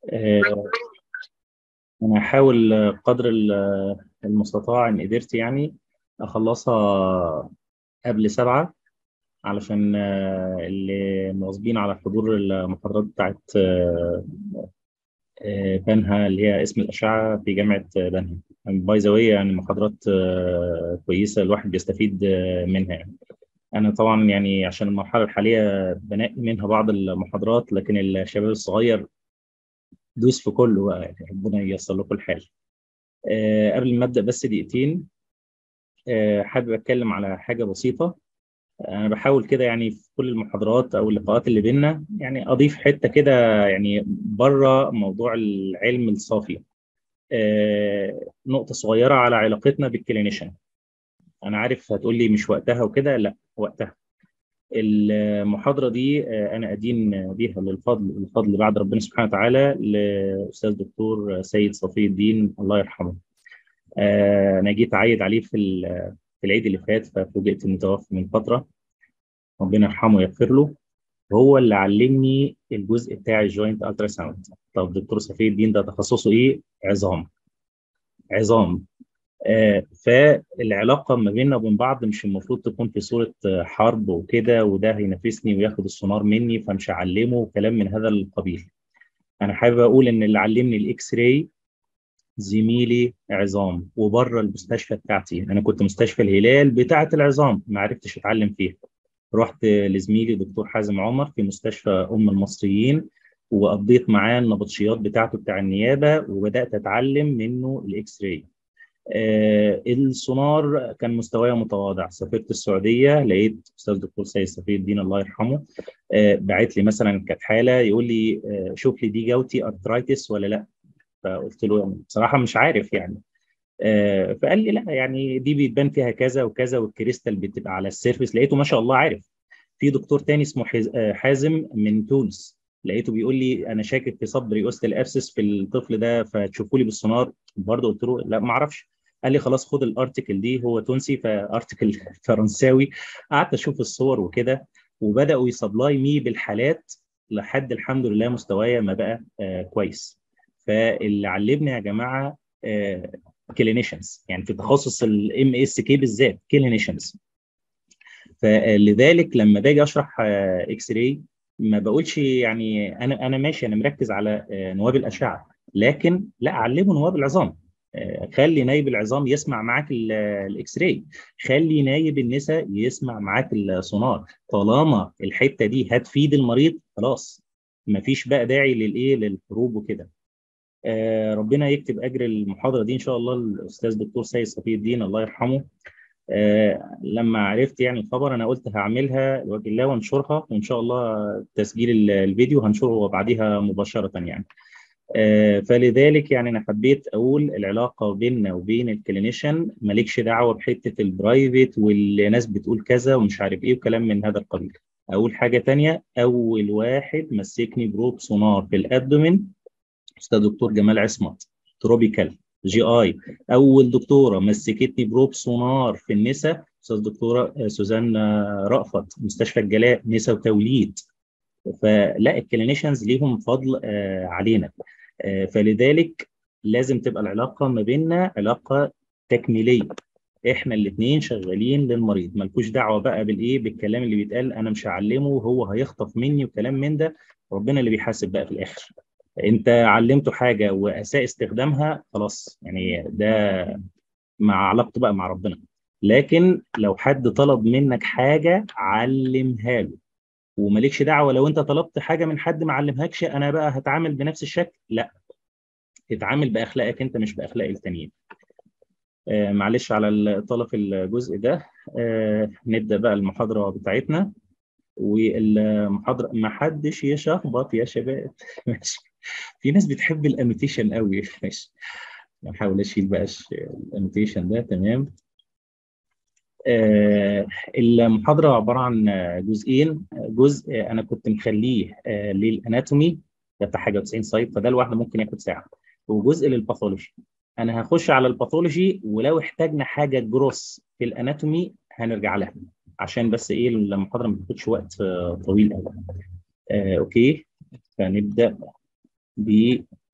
آه، أنا هحاول قدر المستطاع إن قدرت يعني أخلصها قبل 7 علشان اللي مواظبين على حضور المحاضرات بتاعت بنها اللي هي اسم الأشعة في جامعة بنها. باي ذا واي يعني محاضرات كويسة الواحد بيستفيد منها يعني. أنا طبعا يعني عشان المرحلة الحالية بنقي منها بعض المحاضرات، لكن الشباب الصغير دوس في كله بقى يعني ربنا ييسر لكم الحال. قبل ما أبدأ بس دقيقتين، حابب أتكلم على حاجة بسيطة. أنا بحاول كده يعني في كل المحاضرات أو اللقاءات اللي بينا يعني أضيف حتة كده يعني بره موضوع العلم الصافي. نقطة صغيرة على علاقتنا بالكلينيشن. أنا عارف هتقول لي مش وقتها وكده، لا وقتها. المحاضرة دي أنا أدين بيها الفضل بعد ربنا سبحانه وتعالى لأستاذ دكتور سيد صفي الدين الله يرحمه. أنا جيت أعيد عليه في العيد اللي فات، ففوجئت إنه توفى من فترة. ربنا يرحمه ويغفر له. هو اللي علمني الجزء بتاع الجوينت الترا ساوند. طب دكتور صفي الدين ده تخصصه إيه؟ عظام. فالعلاقة ما بيننا وبين بعض مش المفروض تكون في صورة حرب وكده، وده هينافسني وياخد السونار مني فمش هعلمه وكلام من هذا القبيل. أنا حابب أقول إن اللي علمني الإكس راي زميلي عظام، وبره المستشفى بتاعتي. أنا كنت مستشفى الهلال بتاعة العظام ما عرفتش أتعلم فيها. رحت لزميلي دكتور حازم عمر في مستشفى المصريين، وقضيت معاه النبطشيات بتاعته بتاع النيابة، وبدأت أتعلم منه الإكس راي. السونار كان مستواي متواضع. سافرت السعوديه لقيت استاذ دكتور سيد صفي الدين الله يرحمه باعت لي مثلا كانت حاله يقول لي شوف لي دي جوتي ارترايتس ولا لا. فقلت له يعني بصراحه مش عارف يعني. فقال لي لا يعني دي بيتبان فيها كذا وكذا، والكريستال بتبقى على السيرفيس. لقيته ما شاء الله عارف. في دكتور تاني اسمه حازم من تونس، لقيته بيقول لي انا شاكك في صدري اوستال ابسس في الطفل ده، فتشوفوا لي بالسونار. برضه قلت له لا ما اعرفش. قال لي خلاص خد الارتكل دي، هو تونسي فارتكل فرنساوي. قعدت اشوف الصور وكده، وبداوا يسبلاي مي بالحالات لحد الحمد لله مستوايا ما بقى كويس. فاللي علمني يا جماعه كلينيشنز، يعني في تخصص الام اس كي بالذات كلينيشنز. فلذلك لما باجي اشرح اكس راي ما بقولش يعني انا ماشي انا مركز على نواب الاشعه، لكن لا اعلمه نواب العظام. خلي نايب العظام يسمع معاك الاكس راي، خلي نايب النساء يسمع معاك السونار. طالما الحته دي هتفيد المريض خلاص، ما فيش بقى داعي للحروب وكده. ربنا يكتب اجر المحاضره دي ان شاء الله الاستاذ دكتور سيد صفي الدين الله يرحمه. لما عرفت يعني الخبر انا قلت هعملها لوجه الله وانشرها، وان شاء الله تسجيل الفيديو هنشره بعديها مباشره يعني. فلذلك يعني انا حبيت اقول العلاقه بيننا وبين الكلينيشن مالكش دعوه بحته البرايفت والناس بتقول كذا ومش عارف ايه وكلام من هذا القبيل. اقول حاجه تانية، اول واحد مسكني بروب سونار في الابدومين استاذ دكتور جمال عصمت تروبيكال جي اي. اول دكتوره مسكتني بروب سونار في النساء استاذ دكتوره سوزان رأفت مستشفى الجلاء نساء وتوليد. فلا الكلينيشنز ليهم فضل علينا. فلذلك لازم تبقى العلاقه ما بيننا علاقه تكميليه. احنا الاثنين شغالين للمريض، مالكوش دعوه بقى بالايه بالكلام اللي بيتقال انا مش هعلمه وهو هيخطف مني وكلام من ده. ربنا اللي بيحاسب بقى في الاخر. انت علمته حاجه واساء استخدامها خلاص يعني ده مع علاقته بقى مع ربنا. لكن لو حد طلب منك حاجه علمها له، ومالكش دعوه لو انت طلبت حاجه من حد ما علمهاكش انا بقى هتعامل بنفس الشكل. لا، تتعامل باخلاقك انت مش باخلاق التانيين. معلش على الإطالة في الجزء ده. نبدأ بقى المحاضرة بتاعتنا. والمحاضرة ما حدش يشخبط يا شباب ماشي. في ناس بتحب الانوتيشن قوي ماشي. نحاول اشيل بقى الانوتيشن ده تمام. المحاضرة عبارة عن جزئين. جزء أنا كنت مخليه للأناتومي، ده بتاع حاجة 90 سايت، فده لوحده ممكن ياخد ساعة. وجزء للباثولوجي. أنا هخش على الباثولوجي، ولو احتاجنا حاجة جروس في الأناتومي هنرجع لها، عشان بس إيه المحاضرة ما تاخدش وقت طويل قوي. أوكي، فنبدأ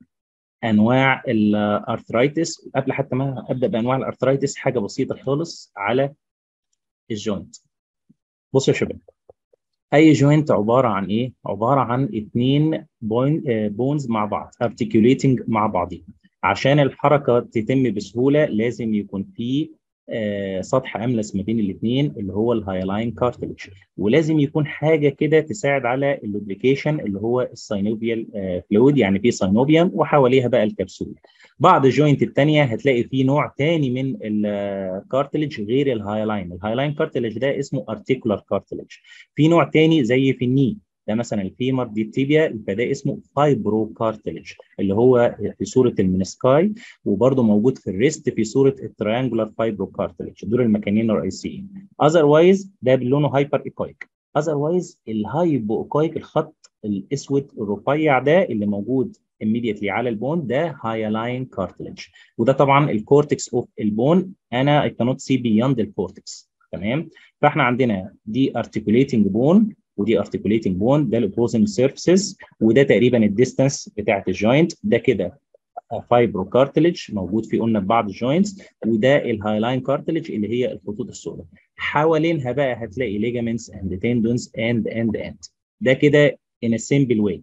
انواع الارثرايتس. قبل حتى ما ابدا بانواع الارثرايتس، حاجه بسيطه خالص على الجوينت. بصوا يا شباب، اي جوينت عباره عن ايه؟ عباره عن اثنين بونز مع بعض ارتكيوليتنج مع بعضهم. عشان الحركه تتم بسهوله لازم يكون في سطح املس ما بين الاثنين اللي هو الهايلاين كارتليج، ولازم يكون حاجه كده تساعد على اللوبريكيشن اللي هو الساينوفيال فلويد، يعني في ساينوفيوم وحواليها بقى الكبسول. بعض الجوينت الثانيه هتلاقي في نوع ثاني من الكارتليج غير الهايلاين. الهايلاين كارتليج ده اسمه ارتيكولار كارتليج. في نوع تاني زي في الني، ده مثلا الفيمر دي التيبيا، فده اسمه فايبرو كارتليج اللي هو في صوره المنسكاي، وبرده موجود في الريست في صوره التريانجولار فايبرو كارتليج. دول المكانين الرئيسيين. اذروايز ده بلونه هايبر ايكويك. اذروايز الهايبو ايكويك، الخط الاسود الرفيع ده اللي موجود immediately على البون، ده هايلاين كارتليج. وده طبعا الكورتكس اوف البون. انا I cannot see beyond الكورتكس. تمام. فاحنا عندنا دي articulating bone ودي articulating bone، ده الاوبوزنج سيرفيسز، وده تقريبا الديستانس بتاعت الجوينت. ده كده فايبرو كارتليج موجود في قلنا في بعض الجوينتس، وده الهايلاين كارتليج اللي هي الخطوط السوداء. حوالينها بقى هتلاقي ligaments and tendons and. ده كده in a simple way.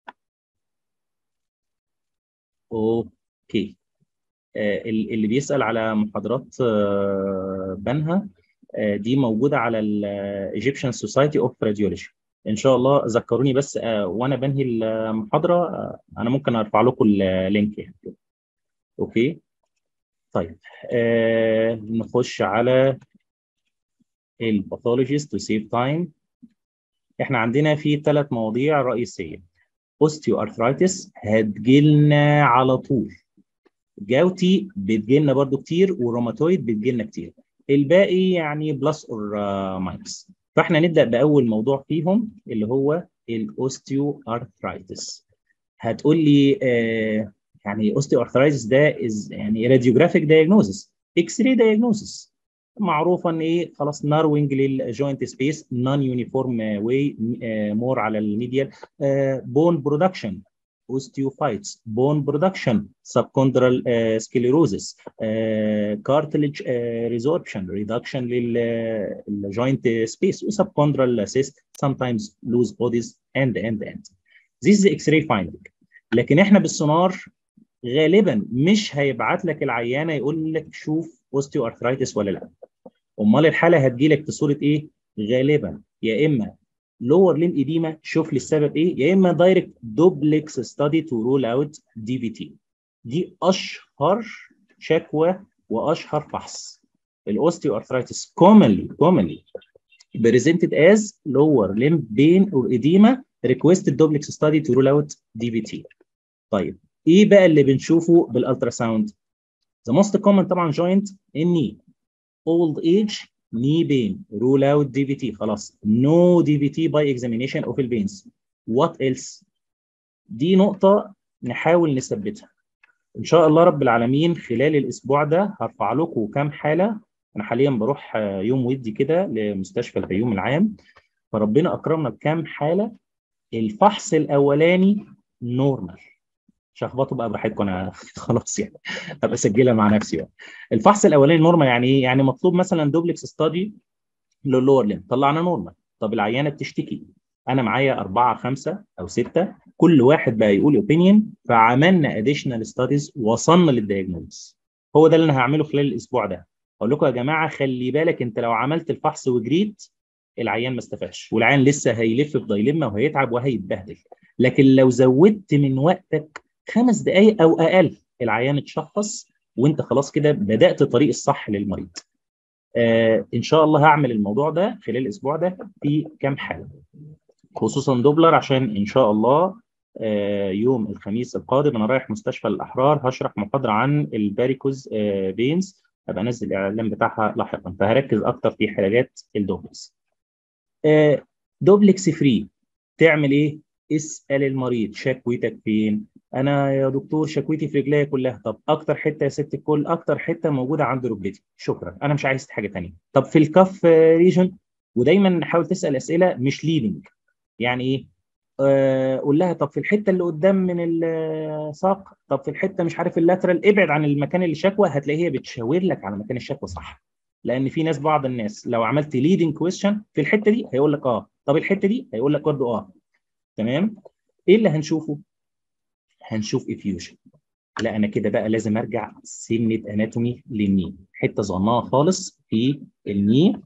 اوكي. اللي بيسأل على محاضرات بنها، دي موجودة على الإيجيبشن سوسايتي اوف راديولوجي. إن شاء الله ذكروني بس وأنا بنهي المحاضرة، أنا ممكن أرفع لكم اللينك يعني. أوكي. طيب نخش على الباثولوجيست تو سيف تايم. إحنا عندنا في 3 مواضيع رئيسية. أوستيو أرثرايتس هتجيلنا على طول، جاوتي بتجيلنا برضو كتير، والروماتويد بتجيلنا كتير. الباقي يعني بلس اور ماينس. فاحنا نبدا باول موضوع فيهم اللي هو الاوستيو ارثرايتس. هتقول لي يعني اوستيو ارثرايتس ده يعني راديوجرافيك دايجنوزس، اكس راي دايجنوزس. معروفه ان ايه، خلاص ناروينج للجوينت سبيس، نون يونيفورم واي، مور على الميديال، بون برودكشن، osteophytes, bone production, subchondral sclerosis, cartilage resorption, reduction للjoint space, subchondral cyst, sometimes loose bodies and. This is X-ray finding. لكن احنا بالسونار غالبا مش هيبعت لك العيانه يقول لك شوف osteoarthritis ولا لا. امال الحاله هتجي لك في صوره ايه؟ غالبا يا اما لور لين اديما، شوف لي السبب ايه، يا اما دايركت دوبلكس ستادي تو رول اوت دي في تي. دي اشهر شكوى واشهر فحص. الاوستيو ارثرايتس commonly presented as lower limb pain or edema, requested duplex study to rule out DVT. طيب ايه بقى اللي بنشوفه بالالتراساوند؟ the most common طبعا joint knee, old age, knee pain, rule out DVT. خلاص no DVT by examination of the veins. What else؟ دي نقطة نحاول نثبتها. إن شاء الله رب العالمين خلال الأسبوع ده هرفع لكم كام حالة. أنا حاليا بروح يوم ودي كده لمستشفى الفيوم العام، فربنا أكرمنا بكام حالة. الفحص الأولاني نورمال، شخبطوا بقى براحتكم، أنا خلاص يعني هبقى أسجلها مع نفسي بقى. الفحص الأولاني نورمال يعني إيه؟ يعني مطلوب مثلا دوبلكس ستادي للور لين، طلعنا نورمال. طب العيانة بتشتكي، أنا معايا 4 5 أو 6، كل واحد بقى يقول اوبينيون، فعملنا اديشنال ستاديز وصلنا للدياجنوز. هو ده اللي انا هعمله خلال الاسبوع ده. اقول لكم يا جماعه خلي بالك، انت لو عملت الفحص وجريت العيان ما استفادش، والعيان لسه هيلف في دايلما وهيتعب وهيتبهدل. لكن لو زودت من وقتك 5 دقائق او اقل، العيان اتشخص وانت خلاص كده بدات طريق الصح للمريض. ان شاء الله هعمل الموضوع ده خلال الاسبوع ده في كام حاله، خصوصا دوبلر، عشان ان شاء الله يوم الخميس القادم انا رايح مستشفى الاحرار هشرح محاضره عن الباريكوز بينز، هبقى انزل الاعلان بتاعها لاحقا، فهركز اكتر في حالات الدوبلكس. دوبلكس فري تعمل ايه؟ اسال المريض شكوتك فين؟ انا يا دكتور شكوتي في رجليا كلها. طب اكتر حته يا ست الكل؟ اكتر حته موجوده عند ركبتي. شكرا، انا مش عايز حاجه ثانيه. طب في الكف ريجن؟ ودايما حاول تسال اسئله مش ليدنج. يعني ايه؟ قول لها طب في الحته اللي قدام من الساق، طب في الحته مش عارف اللاترال، ابعد عن المكان اللي شكوى، هتلاقي هي بتشاور لك على مكان الشكوى صح. لان في ناس، بعض الناس لو عملت ليدنج كويشن في الحته دي هيقول لك اه، طب الحته دي هيقول لك برضه اه. تمام. ايه اللي هنشوفه؟ هنشوف افيوجن. لا انا كده بقى لازم ارجع سنه اناتومي للني، حته صغننه خالص في الني،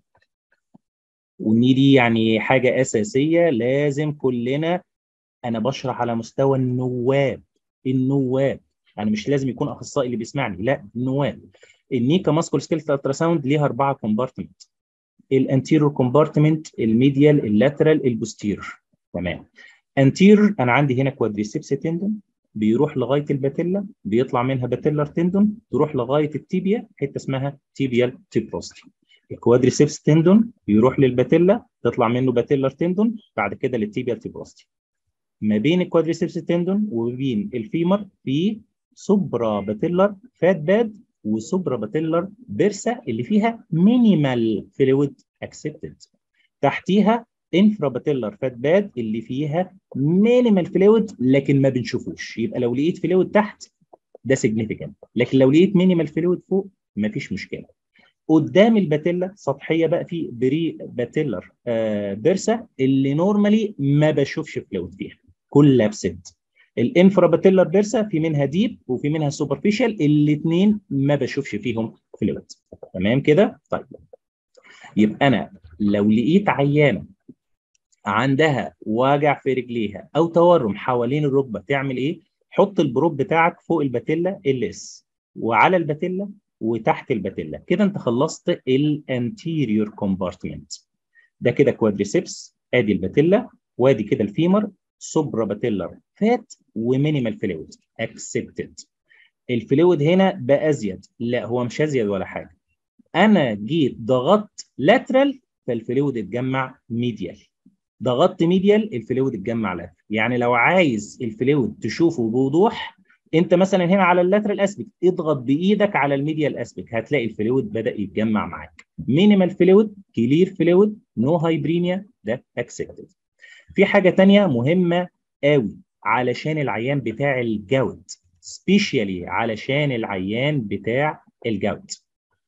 والني دي يعني حاجه اساسيه لازم كلنا. انا بشرح على مستوى النواب. النواب، انا مش لازم يكون اخصائي اللي بيسمعني، لا النواب. النيكا ماسكول سكيلت التراساوند ليها 4 كومبارتمنت: الانتيرور كومبارتمنت، الميديال، اللاترال، البوستير. تمام. انتيرور انا عندي هنا كوادريسيبس تندون بيروح لغايه الباتيلا، بيطلع منها باتيلر تندون تروح لغايه التيبيا، حته اسمها تيبيال تيبروستي. الكوادريسيبس تندون بيروح للباتيلا، تطلع منه باتيلر تندون بعد كده للتيبيال تيبروستي. ما بين الكوادريسيبس تندون وبين الفيمر في سوبرا باتيلر فات باد وسوبرا باتيلر بيرسا اللي فيها مينيمال فلويد اكسبتد. تحتيها انفرا باتيلر فات باد اللي فيها مينيمال فلويد لكن ما بنشوفوش. يبقى لو لقيت فلويد تحت ده سيجنيفيكانت، لكن لو لقيت مينيمال فلويد فوق مفيش مشكله. قدام الباتيلا سطحيه بقى في بري باتيلر بيرسا اللي نورمالي ما بشوفش فلويد فيها، كل ابسنت. الانفرا باتيلر بيرسا في منها ديب وفي منها سوبرفيشال، الاثنين ما بشوفش فيهم فلويد. تمام كده؟ طيب يبقى انا لو لقيت عيانه عندها وجع في رجليها او تورم حوالين الركبه تعمل ايه؟ حط البروب بتاعك فوق الباتيلا LS وعلى الباتيلا وتحت الباتيلا، كده انت خلصت الانتيريور كومبارتمنت. ده كده كوادريسيبس، ادي الباتيلا وادي كده الفيمر، سوبرا باتيلر فات ومينيمال فلويد اكسبتد. الفلويد هنا بقى ازيد؟ لا هو مش ازيد ولا حاجه، انا جيت ضغطت لاترال فالفلويد اتجمع ميديال، ضغطت ميديال الفلويد اتجمع لاترال. يعني لو عايز الفلويد تشوفه بوضوح، انت مثلا هنا على اللاترال اسبك اضغط بايدك على الميديال اسبك هتلاقي الفلويد بدا يتجمع معاك. مينيمال فلويد، كلير فلويد، نو هايبرينيا، ده اكسبتد. في حاجه ثانيه مهمه قوي علشان العيان بتاع الجوت، سبيشالي علشان العيان بتاع الجوت.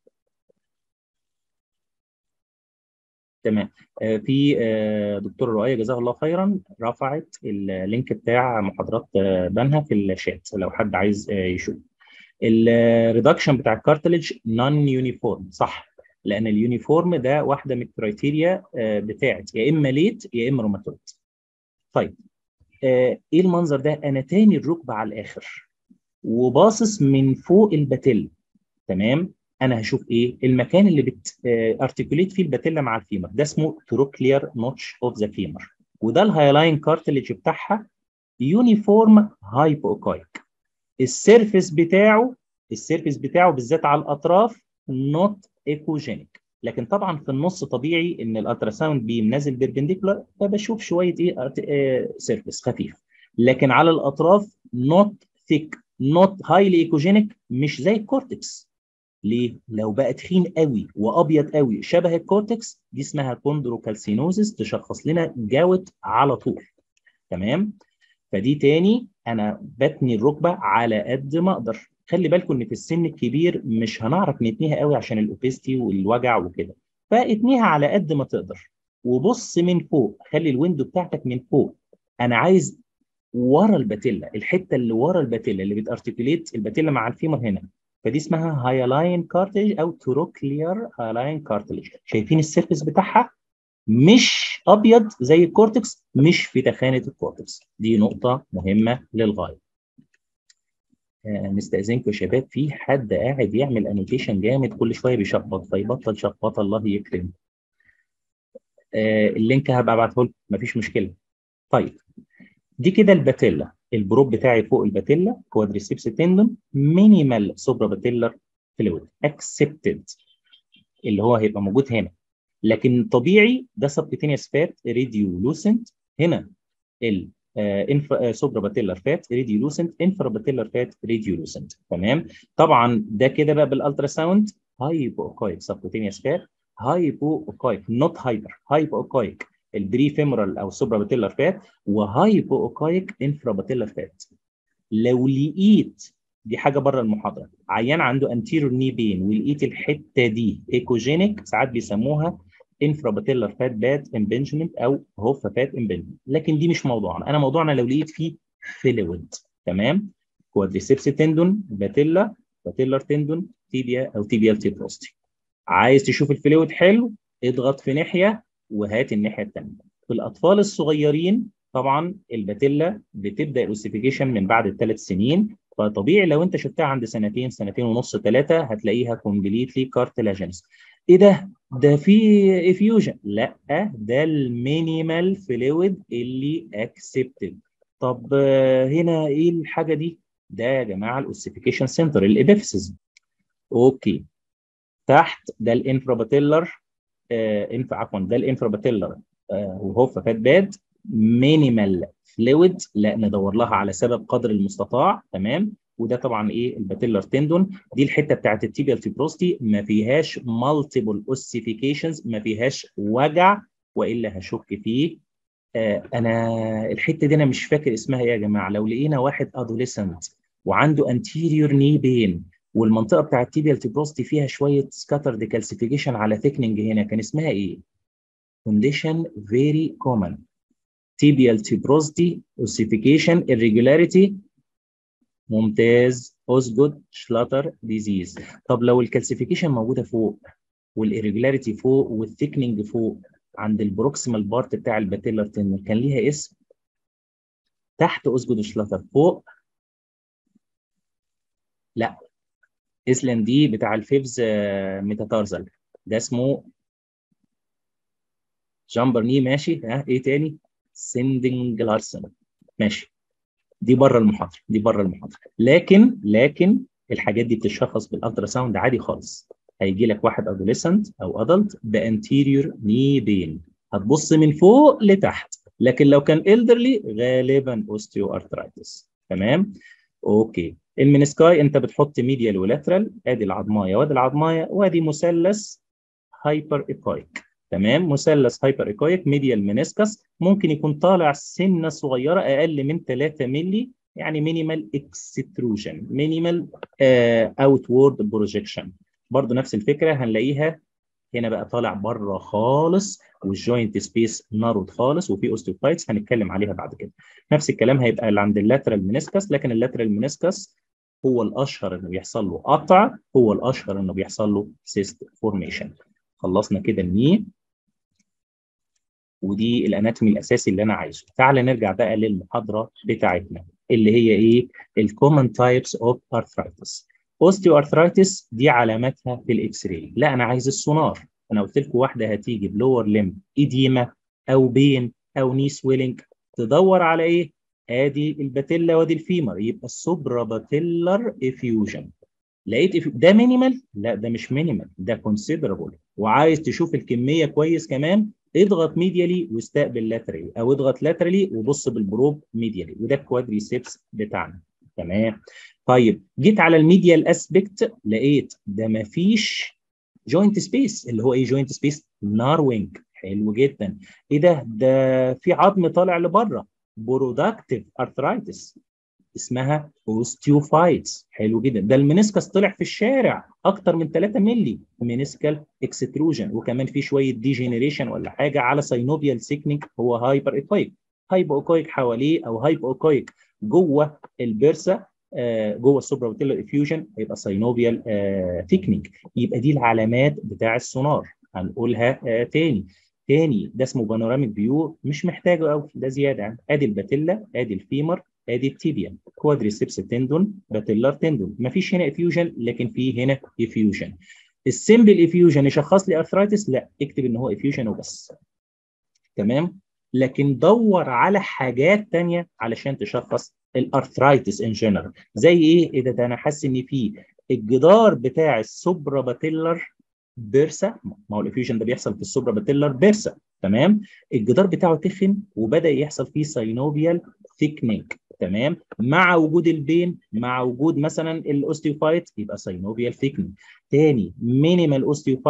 تمام. في دكتور رؤية جزاها الله خيرا رفعت اللينك بتاع محاضرات بنها في الشات لو حد عايز يشوف. الريدكشن بتاع الكارتليج نون يونيفورم، صح، لان اليونيفورم ده واحده من الكرايتيريا بتاعت يا اما ليت يا اما روماتويد. طيب ايه المنظر ده؟ انا تاني الركبه على الاخر وباصص من فوق الباتيل. تمام. انا هشوف ايه؟ المكان اللي ارتكوليت فيه الباتيلا مع الفيمر ده اسمه تروكلير نوتش اوف ذا فيمر، وده الهايلاين كارتليج بتاعها يونيفورم هايبوكايك. السيرفيس بتاعه بالذات على الاطراف نوت ايكوجينيك، لكن طبعا في النص طبيعي ان الالتراساوند بيم نازل بيربنديكولار فبشوف شويه ايه سيرفيس خفيف، لكن على الاطراف نوت ثيك نوت هايلي ايكوجينيك، مش زي الكورتكس. ليه؟ لو بقى تخين قوي وابيض قوي شبه الكورتكس دي اسمها كوندروكالسينوزس، تشخص لنا جاوت على طول. تمام. فدي تاني انا بتني الركبه على قد ما اقدر. خلي بالكم ان في السن الكبير مش هنعرف نتنيها قوي عشان الاوبيستي والوجع وكده، فاتنيها على قد ما تقدر. وبص من فوق، خلي الويندو بتاعتك من فوق. انا عايز ورا الباتيلا، الحته اللي ورا الباتيلا اللي بتارتكوليت الباتيلا مع الفيمر هنا، فدي اسمها هايلاين كارتليج او تروكلير هايلاين كارتليج. شايفين السيرفيس بتاعها مش ابيض زي الكورتكس، مش في تخانه الكورتكس، دي نقطه مهمه للغايه. نستأذنكم يا شباب، في حد قاعد يعمل انوتيشن جامد كل شويه بيشخبط، فيبطل شخبطه الله يكرم. اللينك هبقى ابعته لكم مفيش مشكله. طيب دي كده الباتيلا، البروب بتاعي فوق الباتيلا كوادريسيبس تندون مينيمال سوبرا باتيلر فلويد اكسبتد اللي هو هيبقى موجود هنا، لكن طبيعي ده سبكتينيوس فات راديو لوسنت. هنا سوبرا باتيلر فات راديو لوسنت، انفرا باتيلر فات راديو لوسنت. تمام. طبعا ده كده بقى بالالترا ساوند هايبو اوكايك سبكتينيوس فات، هايبو اوكايك نوت هايبر، هايبو اوكايك البري فيمورال او سوبرا باتيلر فات وهايبو اوكايك انفرا باتيلر فات. لو لقيت دي حاجه بره المحاضره، عيان عنده انتيرور ني بين ولقيت الحته دي ايكوجينيك، ساعات بيسموها انفرا باتيلر فات باد امبنجمنت او هوفا فات امبنجمنت، لكن دي مش موضوعنا. انا موضوعنا لو لقيت فيه فلويد. تمام. كوادريسيبس تندون، باتيلا، باتيلر تندون، تيبيا او تيبيال تيبروستي. عايز تشوف الفلويد حلو، اضغط في ناحيه وهات الناحيه الثانيه. في الاطفال الصغيرين طبعا الباتيلا بتبدا الاوسيفيكيشن من بعد الثلاث سنين، فطبيعي لو انت شفتها عند سنتين، سنتين ونص، ثلاثه، هتلاقيها كومبليتلي كارتلاجينس. ايه ده؟ ده في افيوجن؟ لا، ده المينيمال فلويد اللي اكسبتد. طب هنا ايه الحاجه دي؟ ده يا جماعه الاوسيفيكيشن سنتر الابيفيسز. اوكي. تحت ده الانفراباتيلر عفوا ده الانفراباتيلر وهوفا فات باد مينيمال فلويد، لا ندور لها على سبب قدر المستطاع. تمام. وده طبعا ايه الباتيلر تندون، دي الحته بتاعت التيبيال تيبروستي ما فيهاش مالتيبل اوسيفيكيشنز، ما فيهاش وجع، والا هشك فيه. انا الحته دي انا مش فاكر اسمها ايه يا جماعه. لو لقينا واحد ادوليسنت وعنده انتيريور ني بين والمنطقه بتاعه التيبيال تيبروستي فيها شويه سكاترد كالسيفيكيشن على ثيكننج، هنا كان اسمها ايه؟ كونديشن فيري كومن، تيبيال تيبروستي اوسيفيكيشن irregularity. ممتاز. اوسجود شلاتر ديزيز. طب لو الكالسيفيكيشن موجوده فوق والإيريجولاريتي فوق والثيكننج فوق عند البروكسيمال بارت بتاع الباتيلر تندون، كان ليها اسم. تحت اسجد شلاتر، فوق لا، اسلن دي بتاع الفيفز ميتاتارزل، ده اسمه جامبر ني. ماشي. ها ايه تاني؟ سندنج لارسن. ماشي. دي بره المحاضره، دي بره المحاضره، لكن الحاجات دي بتشخص بالالترا ساوند عادي خالص. هيجي لك واحد ادوليسنت او ادلت بانتيريور ني بين، هتبص من فوق لتحت، لكن لو كان الدرلي غالبا اوستيو ارثرايتس. تمام. اوكي. المنسكاي انت بتحط ميديال ولاترال، ادي العظمايه وادي العظمايه وادي مثلث هايبر ايكويك. تمام. مثلث هايبر ايكويك ميديال منسكس، ممكن يكون طالع سنه صغيره اقل من 3 مللي، يعني مينيمال اكستروجن، مينيمال اوتورد بروجيكشن. برضه نفس الفكره هنلاقيها هنا بقى طالع بره خالص، والجوينت سبيس نارود خالص، وفي اوستيوفايتس هنتكلم عليها بعد كده. نفس الكلام هيبقى اللي عند اللاترال منسكس، لكن اللاترال منسكس هو الاشهر انه بيحصل له قطع، هو الاشهر انه بيحصل له سيست فورميشن. خلصنا كده الني، ودي الاناتومي الاساسي اللي انا عايزه. تعال نرجع بقى للمحاضره بتاعتنا اللي هي ايه؟ الكومن تايبس اوف ارثرايتس. اوستيو ارثرايتس دي علاماتها في الاكس راي. لا انا عايز السونار. انا قلت لكم واحده هتيجي بلور ليم ايديما او بين او ني سويلنج، تدور على ايه؟ ادي الباتيلا وادي الفيمر، يبقى السوبرا باتيلر افيوجن. لقيت ده مينيمال؟ لا ده مش مينيمال، ده كونسيدرابل. وعايز تشوف الكميه كويس كمان، اضغط ميديالي واستقبل لاترالي، او اضغط لاترالي وبص بالبروب ميديالي، وده الكوادريسيبس بتاعنا. تمام. طيب جيت على الميديال اسبكت، لقيت ده مفيش جوينت سبيس. اللي هو ايه جوينت سبيس؟ ناروينج. حلو جدا. ايه ده؟ ده في عظم طالع لبره، برودكتيف ارثرايتس، اسمها اوستيوفايتس. حلو جدا. ده المنسكس طلع في الشارع اكتر من 3 مللي، منسكال اكستروجن، وكمان في شويه ديجينيريشن ولا حاجه على ساينوبيال سيكنينج، هو هايبر ايكويك. هايبو اوكويك حواليه او هايبو اوكويك جوه البرسا، جوه السوبرا افيوجن، هيبقى ساينوبيال ثيكنينج. يبقى دي العلامات بتاع السونار. هنقولها تاني ده اسمه بانوراميك فيو، مش محتاجه قوي، ده زياده يعني. ادي الباتيلا، ادي الفيمر، ادي التيبيا، كوادريسيبس تندون، باتيلار تندون. مفيش هنا افيوجن، لكن في هنا افيوجن. السمبل افيوجن يشخص لي ارثرايتس؟ لا، اكتب ان هو افيوجن وبس. تمام. لكن دور على حاجات تانية علشان تشخص الارثرايتس ان جنرال. زي ايه؟ ايه ده انا حاسس ان في الجدار بتاع السوبرا باتيلر بيرسا، ما هو الافيوجن ده بيحصل في السوبرا باتيلر بيرسا. تمام. الجدار بتاعه تخن وبدا يحصل فيه ساينوبيال ثيكنينج. تمام. مع وجود البين، مع وجود مثلا الاوستيوفايت، يبقى ساينوبيال ثيكنينج. تاني مينيمال اوستيوفايت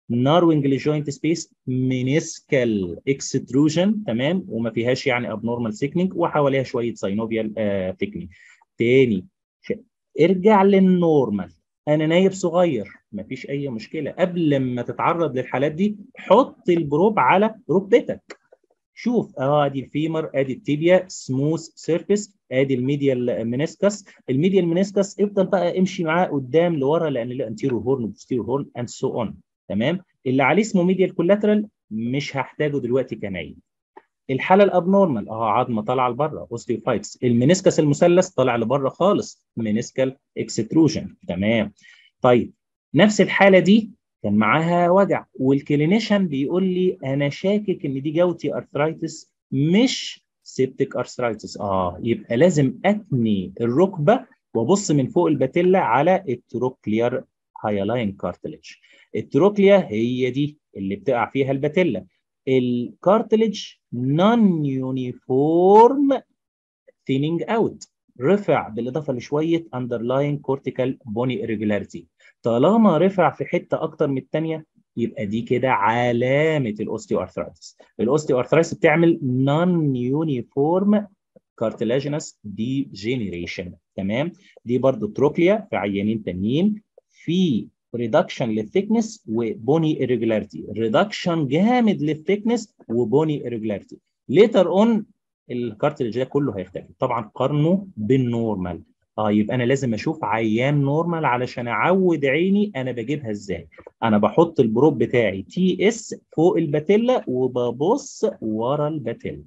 ناروينج للجوينت سبيس، مينيسكال اكستروجن، تمام، وما فيهاش يعني ابنورمال سيكنينج، وحواليها شويه ساينوفيال ثيكنينج. تاني ارجع للنورمال. انا نايب صغير مفيش اي مشكله، قبل ما تتعرض للحالات دي حط البروب على ركبتك. شوف ادي الفيمر، ادي التيبيا سموث سيرفيس، ادي الميديال منسكس. الميديال منسكس افضل بقى امشي معاه قدام لورا، لان له انتيرو هورن وبوستيرو هورن اند سو اون. تمام. اللي عليه اسمه ميديال كولاترال مش هحتاجه دلوقتي كنايم. الحاله الابنورمال عظمه طالعه لبره اوستيوفايتس، المنسكس المثلث طالع لبره خالص، منسكال اكستروجن. تمام. طيب نفس الحاله دي كان معاها وجع، والكلينيشن بيقول لي انا شاكك ان دي جوتي ارثرايتس مش سيبتيك ارثرايتس. يبقى لازم اتني الركبه وابص من فوق الباتيلا على التروكليار هايلاين كارتليج. التروكليا هي دي اللي بتقع فيها الباتيلا. الكارتليج نون يونيفورم ثينينج اوت، رفع بالاضافه لشويه اندرلاين كورتيكال بوني irregularity. طالما رفع في حته اكتر من الثانيه يبقى دي كده علامه الاوستيو ارثرايتس. الاوستيو ارثرايتس بتعمل نون يونيفورم كارتلاجينس ديجينيريشن. تمام. دي برضو تروكليا في عيانين تانيين، في ريدكشن للثيكنس وبوني irregularity، ريدكشن جامد للثيكنس وبوني irregularity. ليتر اون الكارتلج ده كله هيختفي. طبعا قارنه بالنورمال. يبقى انا لازم اشوف عيان نورمال علشان اعود عيني انا بجيبها ازاي. انا بحط البروب بتاعي تي اس فوق الباتيلا وببص ورا الباتيلا.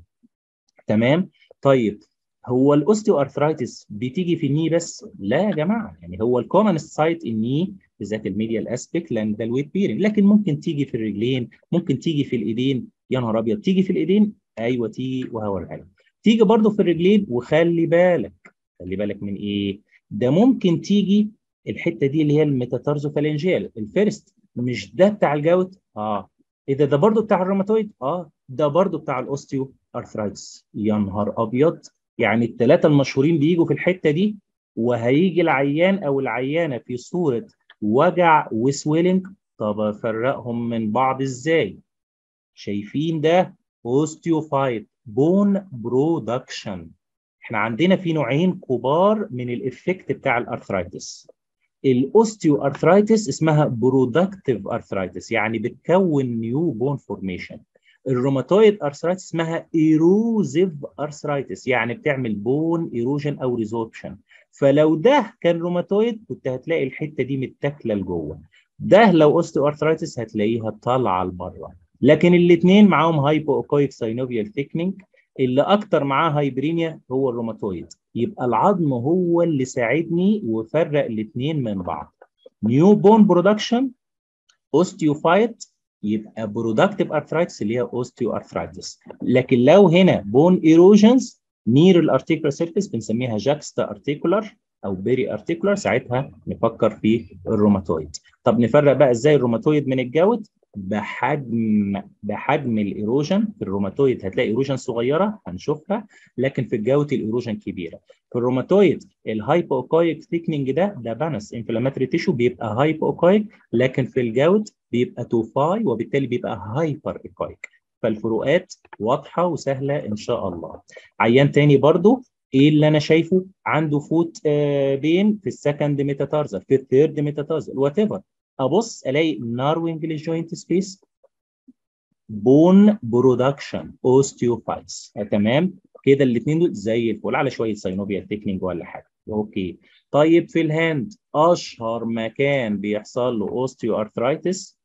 تمام. طيب هو الاوستيو ارثرايتس بتيجي في الني بس؟ لا يا جماعه، يعني هو الكومن سايت الني بالذات الميديال اسبيكت لان ده الويت بيرنج، لكن ممكن تيجي في الرجلين، ممكن تيجي في الايدين. يا نهار ابيض، تيجي في الايدين؟ ايوه تيجي، وهوريها لك. تيجي برضه في الرجلين، وخلي بالك، خلي بالك من ايه؟ ده ممكن تيجي الحته دي اللي هي الميتاتارزوفالنجيال الفيرست، مش ده بتاع الجوت؟ ايه ده برضه بتاع الروماتويد؟ ده برضه بتاع الاوستيو ارثرايتس. يا نهار ابيض، يعني الثلاثه المشهورين بيجوا في الحته دي، وهيجي العيان او العيانه في صوره وجع وسويلنج. طب افرقهم من بعض ازاي؟ شايفين ده اوستيوفايت بون برودكشن. احنا عندنا في نوعين كبار من الافكت بتاع الارثرايتس. الاوستيو ارثرايتس اسمها برودكتيف ارثرايتس، يعني بتكون نيو بون فورميشن. الروماتويد ارثرايتس اسمها ايروزيف ارثرايتس، يعني بتعمل بون ايروجن او ريزوربشن. فلو ده كان روماتويد كنت هتلاقي الحته دي متاكله لجوه، ده لو اوستيو ارثرايتس هتلاقيها طالعه لبره. لكن الاثنين معاهم هايبو اوكويك ساينوفيال ثيكنينج، اللي اكتر معاه هايبرينيا هو الروماتويد. يبقى العظم هو اللي ساعدني وفرق الاثنين من بعض. نيو بون برودكشن اوستيوفايت، يبقى برودكتيف ارثرايتس اللي هي اوستيو ارثرايتس. لكن لو هنا بون ايروجنز نير الارتيكولار سيرفيس بنسميها جاكستا ارتيكولار او بيري ارتيكولار، ساعتها نفكر في الروماتويد. طب نفرق بقى ازاي الروماتويد من الجوت؟ بحجم الايروجن. في الروماتويد هتلاقي ايروجن صغيره هنشوفها، لكن في الجوت الايروجن كبيره. في الروماتويد الهايبوكويك ثيكنينج ده بانس انفلاماتوري تيشو بيبقى هايبوكويك، لكن في الجوت بيبقى توفاي وبالتالي بيبقى هايبر ايكويك. فالفروقات واضحه وسهله ان شاء الله. عيان تاني برضو ايه اللي انا شايفه؟ عنده فوت بين في السكند ميتاتارزل، في الثيرد ميتاتارزل، وات ايفر. ابص الاقي ناروينج للجوينت سبيس، بون برودكشن اوستيوفايتس. تمام كده، الاثنين دول زي الفل على شويه ساينوفيا تكنيك ولا حاجه. اوكي. طيب في الهاند اشهر مكان بيحصل له اوستيو ارثرايتس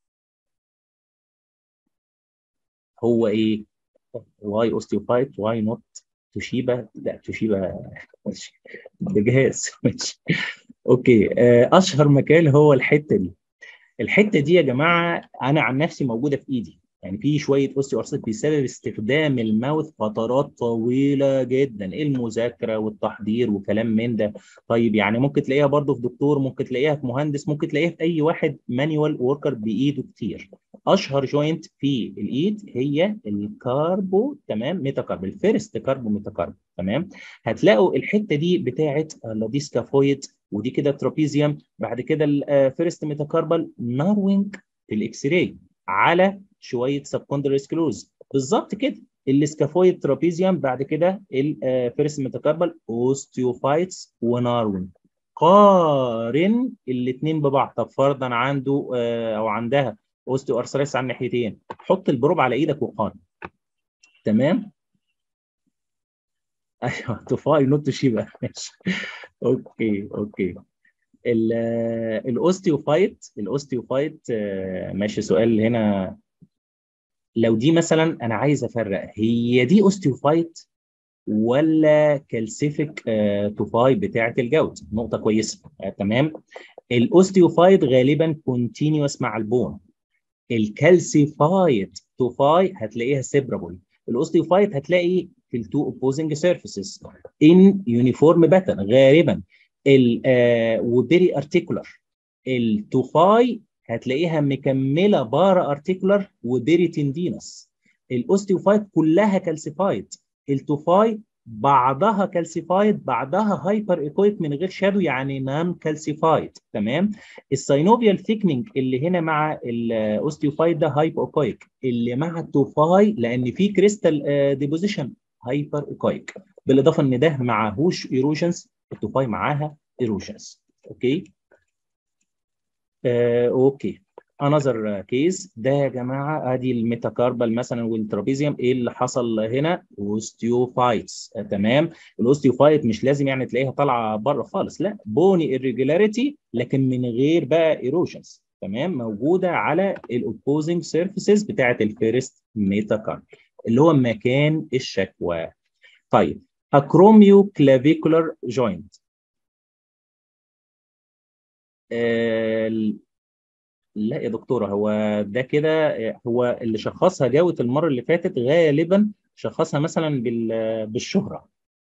هو ايه؟ واي اوستيوفايت واي نوت توشيبا؟ لا توشيبا ماشي، ده جهاز ماشي. اوكي. اشهر مكان هو الحته دي. الحته دي يا جماعه انا عن نفسي موجوده في ايدي، يعني في شويه اوستيو ارثرايتس بسبب استخدام الماوث فترات طويله جدا، المذاكره والتحضير وكلام من ده. طيب يعني ممكن تلاقيها برضو في دكتور، ممكن تلاقيها في مهندس، ممكن تلاقيها في اي واحد مانيوال وركر بايده كتير. اشهر جوينت في الايد هي الكاربو، تمام، ميتاكارب، الفيرست كاربو ميتاكارب. تمام. هتلاقوا الحته دي بتاعت اللاديسكافويد، ودي كده ترابيزيوم، بعد كده الفيرست ميتاكاربال ناروينج في الاكس راي على شويه سبكوندري سكلوز بالظبط كده. السكافويد ترابيزيوم، بعد كده الفيرست ميتاكاربال اوستيوفايتس وناروين. قارن الاثنين ببعض. طب فرضا عنده او عندها اوستيو ارثرايتس على الناحيتين، حط البروب على ايدك وقارن. تمام. ايوه توفاي نوت شيبا. ماشي. اوكي. الاوستيوفايت ماشي. سؤال هنا، لو دي مثلا انا عايز افرق، هي دي اوستيوفايت ولا كالسيفيك توفاي بتاعه الجوت؟ نقطه كويسه. تمام. الاوستيوفايت غالبا كونتينيوس مع البون. الكالسيفايت توفاي هتلاقيها سيبرابل. الاوستيوفايت هتلاقي في التو اوبوزنج سيرفيسز ان يونيفورم باترن غالبا. وبيري ارتيكولار. التوفاي هتلاقيها مكمله بارا ارتيكولار وبيري تندينس. الاوستيوفايت كلها كالسيفايت. التوفاي بعضها كالسيفايد بعضها هايبر ايكويك من غير شادو، يعني نان كالسيفايد. تمام. الساينوفيال ثيكنينج اللي هنا مع الاوستيوفايد ده هايبر ايكويك، اللي مع التوفاي لان في كريستال ديبوزيشن هايبر ايكويك، بالاضافه ان ده معهوش ايروجنز، التوفاي معاها ايروجنز. اوكي. اوكي. انذر كيس ده يا جماعه، ادي الميتاكاربال مثلا والترابيزيوم. ايه اللي حصل هنا؟ اوستيوفايتس. تمام. الاوستيوفايت مش لازم يعني تلاقيها طالعه بره خالص، لا، بوني irregularity لكن من غير بقى ايروجنز. تمام. موجوده على الاوبوزنج سيرفيسز بتاعه الفيرست ميتاكاربال اللي هو مكان الشكوى. طيب، اكروميو كلافيكولار جوينت. لا يا دكتوره، هو ده كده هو اللي شخصها جاوت المره اللي فاتت غالبا شخصها مثلا بالشهره.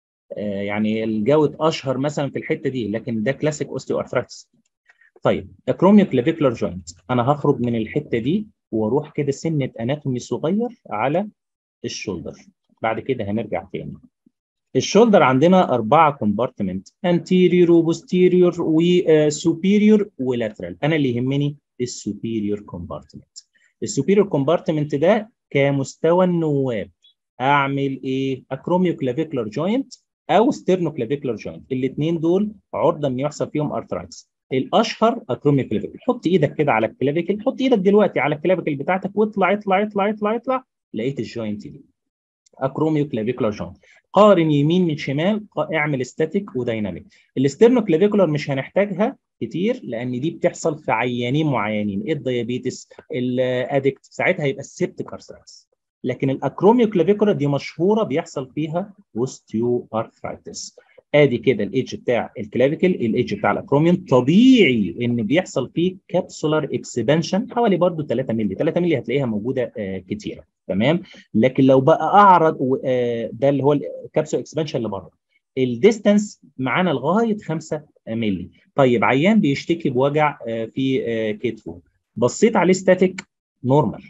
يعني الجاوت اشهر مثلا في الحته دي، لكن ده كلاسيك اوستيو ارثرايتس. طيب، اكروميو كلافيكولار جوينت، انا هخرج من الحته دي واروح كده سنه اناتومي صغير على الشولدر. بعد كده هنرجع تاني. الشولدر عندنا 4 كومبارتمنت، انتيريور وبوستيريور وسوبيريور ولاترال. انا اللي يهمني السوبيريور كومبارتمنت. السوبيريور كومبارتمنت ده كمستوى النواب اعمل ايه؟ اكروميو كلافيكولار جوينت او ستيرنو كلافيكولار جوينت. الاثنين دول عرضه ان يحصل فيهم ارثرايتس. الاشهر اكروميو كلافيكل. حط ايدك كده على الكلافيكل، حط ايدك دلوقتي على الكلافيكل بتاعتك واطلع اطلع اطلع اطلع اطلع، لقيت الجوينت دي اكروميو كلافيكولار جوينت. قارن يمين من شمال، اعمل ستاتيك ودايناميك. الاسترنو كلافيكولار مش هنحتاجها كتير لان دي بتحصل في عيانين معينين، الديابيتس، الادكت، ساعتها هيبقى السيبتيك ارثرايتس. لكن الاكروميو كلافيكولار دي مشهوره بيحصل فيها اوستيو ارثرايتس. ادي كده الايدج بتاع الكلافيكل، الايدج بتاع الاكروميوم. طبيعي ان بيحصل فيه كابسولار اكسبانشن حوالي برضو 3 مللي. 3 مللي هتلاقيها موجوده كتيره. تمام. لكن لو بقى اعرض ده اللي هو الكابسول اكسبانشن اللي بره، الديستانس معانا لغايه 5 مللي. طيب، عيان بيشتكي بوجع في كتفه، بصيت عليه ستاتيك نورمال،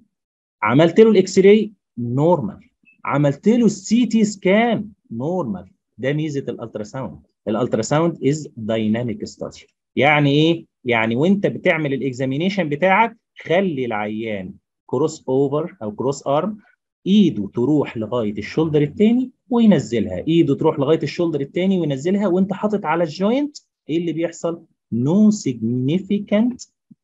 عملت له الاكس راي نورمال، عملت له السي تي سكان نورمال. ده ميزه الالتراساوند. الالتراساوند از دايناميك ستادي. يعني ايه؟ يعني وانت بتعمل الاكزامينيشن بتاعك خلي العيان كروس اوفر او كروس ارم، ايده تروح لغايه الشولدر الثاني وينزلها، ايده تروح لغايه الشولدر الثاني وينزلها، وانت حاطط على الجوينت. ايه اللي بيحصل؟ نو سيجنيفيكانت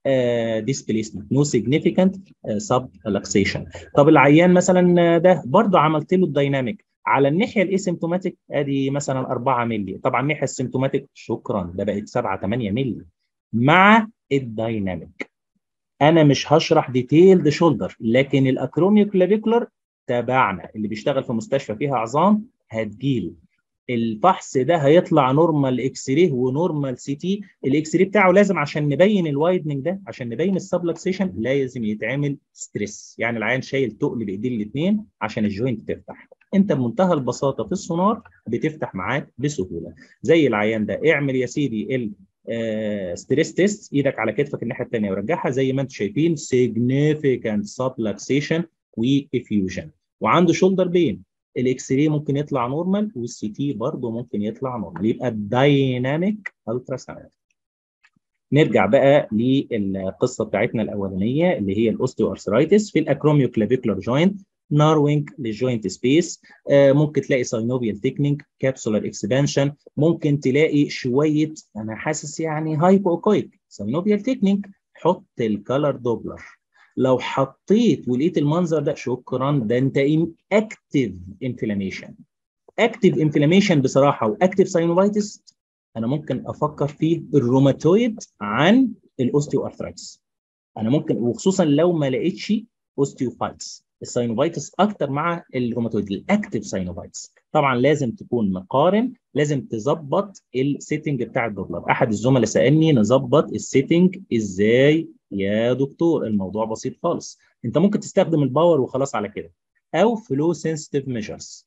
ديسبيسمنت، نو سيجنيفيكانت سب لكسيشن. طب العيان مثلا ده برضه عملت له الدايناميك على الناحيه الاسيمتوماتيك، ادي مثلا 4 مللي. طبعا الناحيه السيمتوماتيك شكرا ده بقت 7 8 مللي مع الدايناميك. انا مش هشرح ديتيلد شولدر، لكن الاكروميو كلافيكولار تبعنا اللي بيشتغل في مستشفى فيها عظام هتجيله الفحص ده هيطلع نورمال اكس راي ونورمال سي تي. الاكس راي بتاعه لازم عشان نبين الوايدنج ده، عشان نبين السبلكسيشن، لازم يتعمل ستريس، يعني العيان شايل تقل بايديه الاثنين عشان الجوينت تفتح. انت بمنتهى البساطه في السونار بتفتح معاك بسهوله. زي العيان ده، اعمل يا سيدي ستريس تيست، ايدك على كتفك الناحيه الثانيه ورجعها زي ما انتم شايفين، significant subluxation وافيوجن، وعنده شولدر بين. الاكس راي ممكن يطلع نورمال والسي تي برضه ممكن يطلع نورمال، يبقى الدايناميك الترا ساوند. نرجع بقى للقصه بتاعتنا الاولانيه اللي هي الاوستيو ارثرايتس في الاكروميو كلافيكولار جوينت، ناروينج للجوينت سبيس، ممكن تلاقي ساينوفيال ثيكنينج، كابسولار اكسبانشن، ممكن تلاقي شويه انا حاسس يعني هايبوكويك ساينوفيال ثيكنينج، حط الكالر دوبلر. لو حطيت ولقيت المنظر ده شكرا، ده انت اكتف انفلاميشن. اكتف انفلاميشن بصراحه واكتف ساينوفايتس انا ممكن افكر في الروماتويد عن الاوستيو ارثرايتس. انا ممكن، وخصوصا لو ما لقيتش اوستيوفايتس، الساينوفايتس اكتر مع الروماتويد الاكتف ساينوفايتس. طبعا لازم تكون مقارن، لازم تظبط السيتنج بتاع الدوبلر. احد الزملاء سالني نظبط السيتنج ازاي يا دكتور؟ الموضوع بسيط خالص، انت ممكن تستخدم الباور وخلاص على كده، او فلو سنسيتيف ميجرز.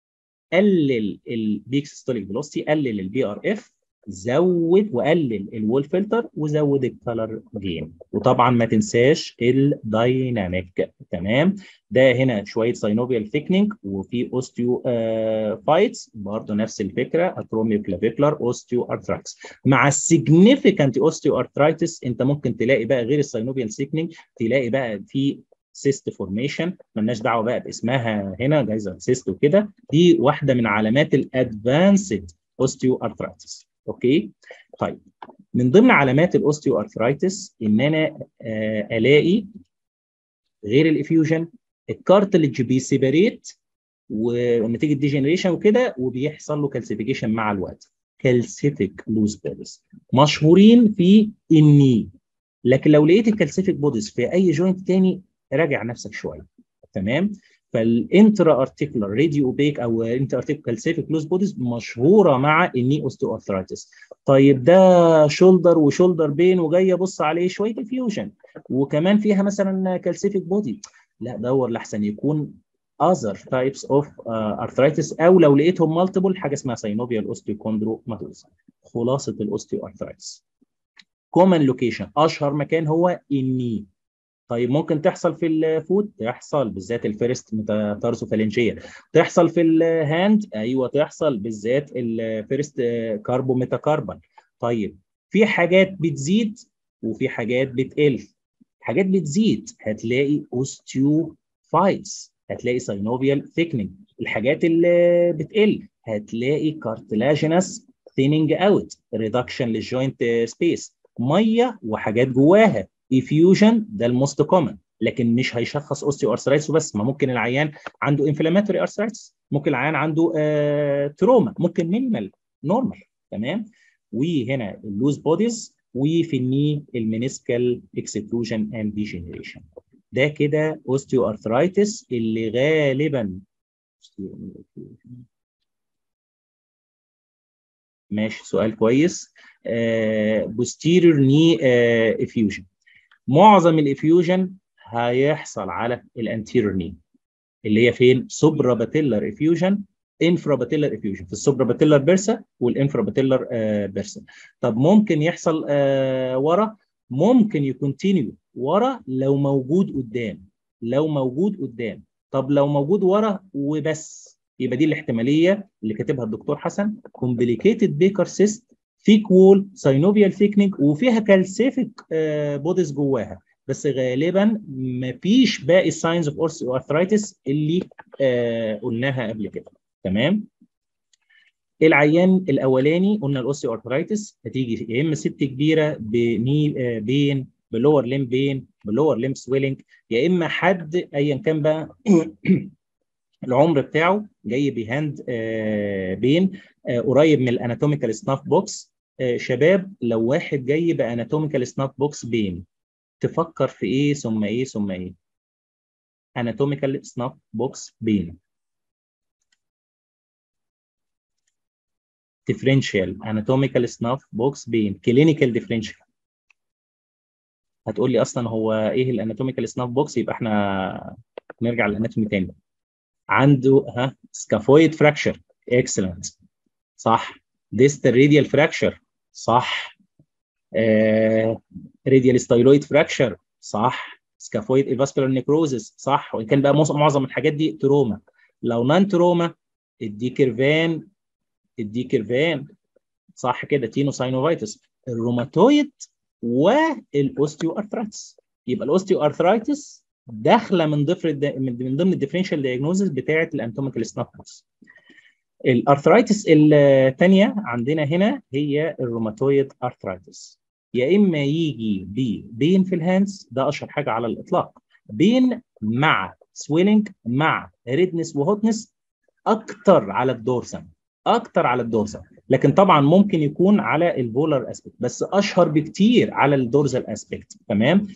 قلل البيك سيستوليك فيلوسيتي، قلل البي ار اف، زود وقلل الوول فلتر، وزود الكالر جين، وطبعا ما تنساش الدايناميك. تمام. ده هنا شويه ساينوفيال ثيكنينج، وفي اوستيو فايتس برضه نفس الفكره، اتروميو كلافيكولار اوستيو ارثرايتس. مع السيجنيفيكانت اوستيو ارثرايتس انت ممكن تلاقي بقى غير الساينوفيال ثيكنينج، تلاقي بقى في سيست فورميشن، مالناش دعوه بقى باسمها هنا، جايزه سيست وكده، دي واحده من علامات الادفانسد اوستيو ارثرايتس. اوكي. طيب، من ضمن علامات الاوستيو ارثرايتس ان انا الاقي غير الافيوجن الكارتلج بيسيبريت ونتيجه ديجنريشن وكده، وبيحصل له كالسيفيكيشن مع الوقت. كالسيفيك لوز بوديز مشهورين في الني، لكن لو لقيت الكالسيفيك بوديز في اي جوينت تاني راجع نفسك شويه. تمام. فالانترا ارتيكولار راديو اوبيك او انترا ارتيكولار كالسيفيك لوز بوديز مشهوره مع الني اوستيو ارثرايتس. طيب ده شولدر وشولدر بين وجاي ابص عليه شويه فيوجن وكمان فيها مثلا كالسيفيك بودي، لا دور لحسن يكون other types of arthritis، او لو لقيتهم multiple حاجه اسمها synovial osteochondromatosis. خلاصه الاوستيو ارثرايتس كومن لوكيشن، اشهر مكان هو الني. طيب ممكن تحصل في الفوت، تحصل بالذات الفيرست ميتاتارسوفالنجيه، تحصل في الهاند، ايوه تحصل بالذات الفيرست كاربو ميتاكاربال. طيب في حاجات بتزيد وفي حاجات بتقل. حاجات بتزيد هتلاقي اوستيوفايتس، هتلاقي ساينوفيال ثيكنينج. الحاجات اللي بتقل هتلاقي كارتلاجينس ثيننج اوت، ريدكشن للجوينت سبيس، ميه وحاجات جواها، افيوجن، ده الموست كومن. لكن مش هيشخص اوستيو ارثرايتس وبس، ما ممكن العيان عنده انفلاماتوري ارثرايتس، ممكن العيان عنده تروما، ممكن مينيمال نورمال. تمام. وهنا اللوز بوديز، وفي الني المينيسكال اكستروجن اند ديجنريشن. ده كده اوستيو ارثرايتس اللي غالبا ماشي. سؤال كويس. posterior knee effusion. معظم الافيوجن هيحصل على الانتيريور ني، اللي هي فين؟ سوبرا باتيلر افيوجن، انفرا باتيلر افيوجن، في السوبرا باتيلر بيرسا والانفرا باتيلر بيرسا. طب ممكن يحصل ورا، ممكن يكونتينيو ورا لو موجود قدام، لو موجود قدام. طب لو موجود ورا وبس، يبقى دي الاحتماليه اللي كاتبها الدكتور حسن، كومبليكيتد بيكر سيست، ثيك وول، ساينوفيال ثيكنينج، وفيها كالسيفيك بوديز جواها، بس غالبا مفيش باقي الساينز اوف اورثو ارثرايتس اللي قلناها قبل كده. تمام. العيان الاولاني قلنا الاوستيو ارثرايتس هتيجي يا اما ست كبيره بني بين، بلور ليم بين، بلور ليم سويلنج، يا اما حد ايا كان بقى العمر بتاعه جاي بهاند بين قريب من الاناتوميكال سناف بوكس. شباب، لو واحد جاي باناتوميكال سناف بوكس بين، تفكر في ايه ثم ايه ثم ايه؟ اناتوميكال سناف بوكس بين، ديفرنشال اناتوميكال سناف بوكس بين، كلينيكال ديفرنشال. هتقول لي اصلا هو ايه الاناتوميكال سناف بوكس؟ يبقى احنا نرجع للاناتومي تاني. عنده سكافويد فراكشر، اكسلنت، صح. ديستال راديال فراكشر، صح. راديال ستايلويد فراكشر، صح. سكافويد ايفاسكولار نيكروزس، صح. وان كان بقى معظم الحاجات دي تروما. لو نان تروما، ادي كيرفان، ادي كيرفان، صح كده. تينو ساينوفايتس. الروماتويد والاوستيو ارثرايتس. يبقى الاوستيو ارثرايتس داخله من ضمن الديفرنشال دايجنوزز بتاعه الاناتوميكال ستنوفلز. الارثرايتس الثانيه عندنا هنا هي الروماتويد ارثرايتس. يا اما يجي بين في الهاندز، ده اشهر حاجه على الاطلاق، بين مع سويلنج مع ريدنس وهوتنس، اكتر على الدورسم، اكتر على الدورسم، لكن طبعا ممكن يكون على البولار اسبكت، بس اشهر بكتير على الدورزال اسبكت. تمام.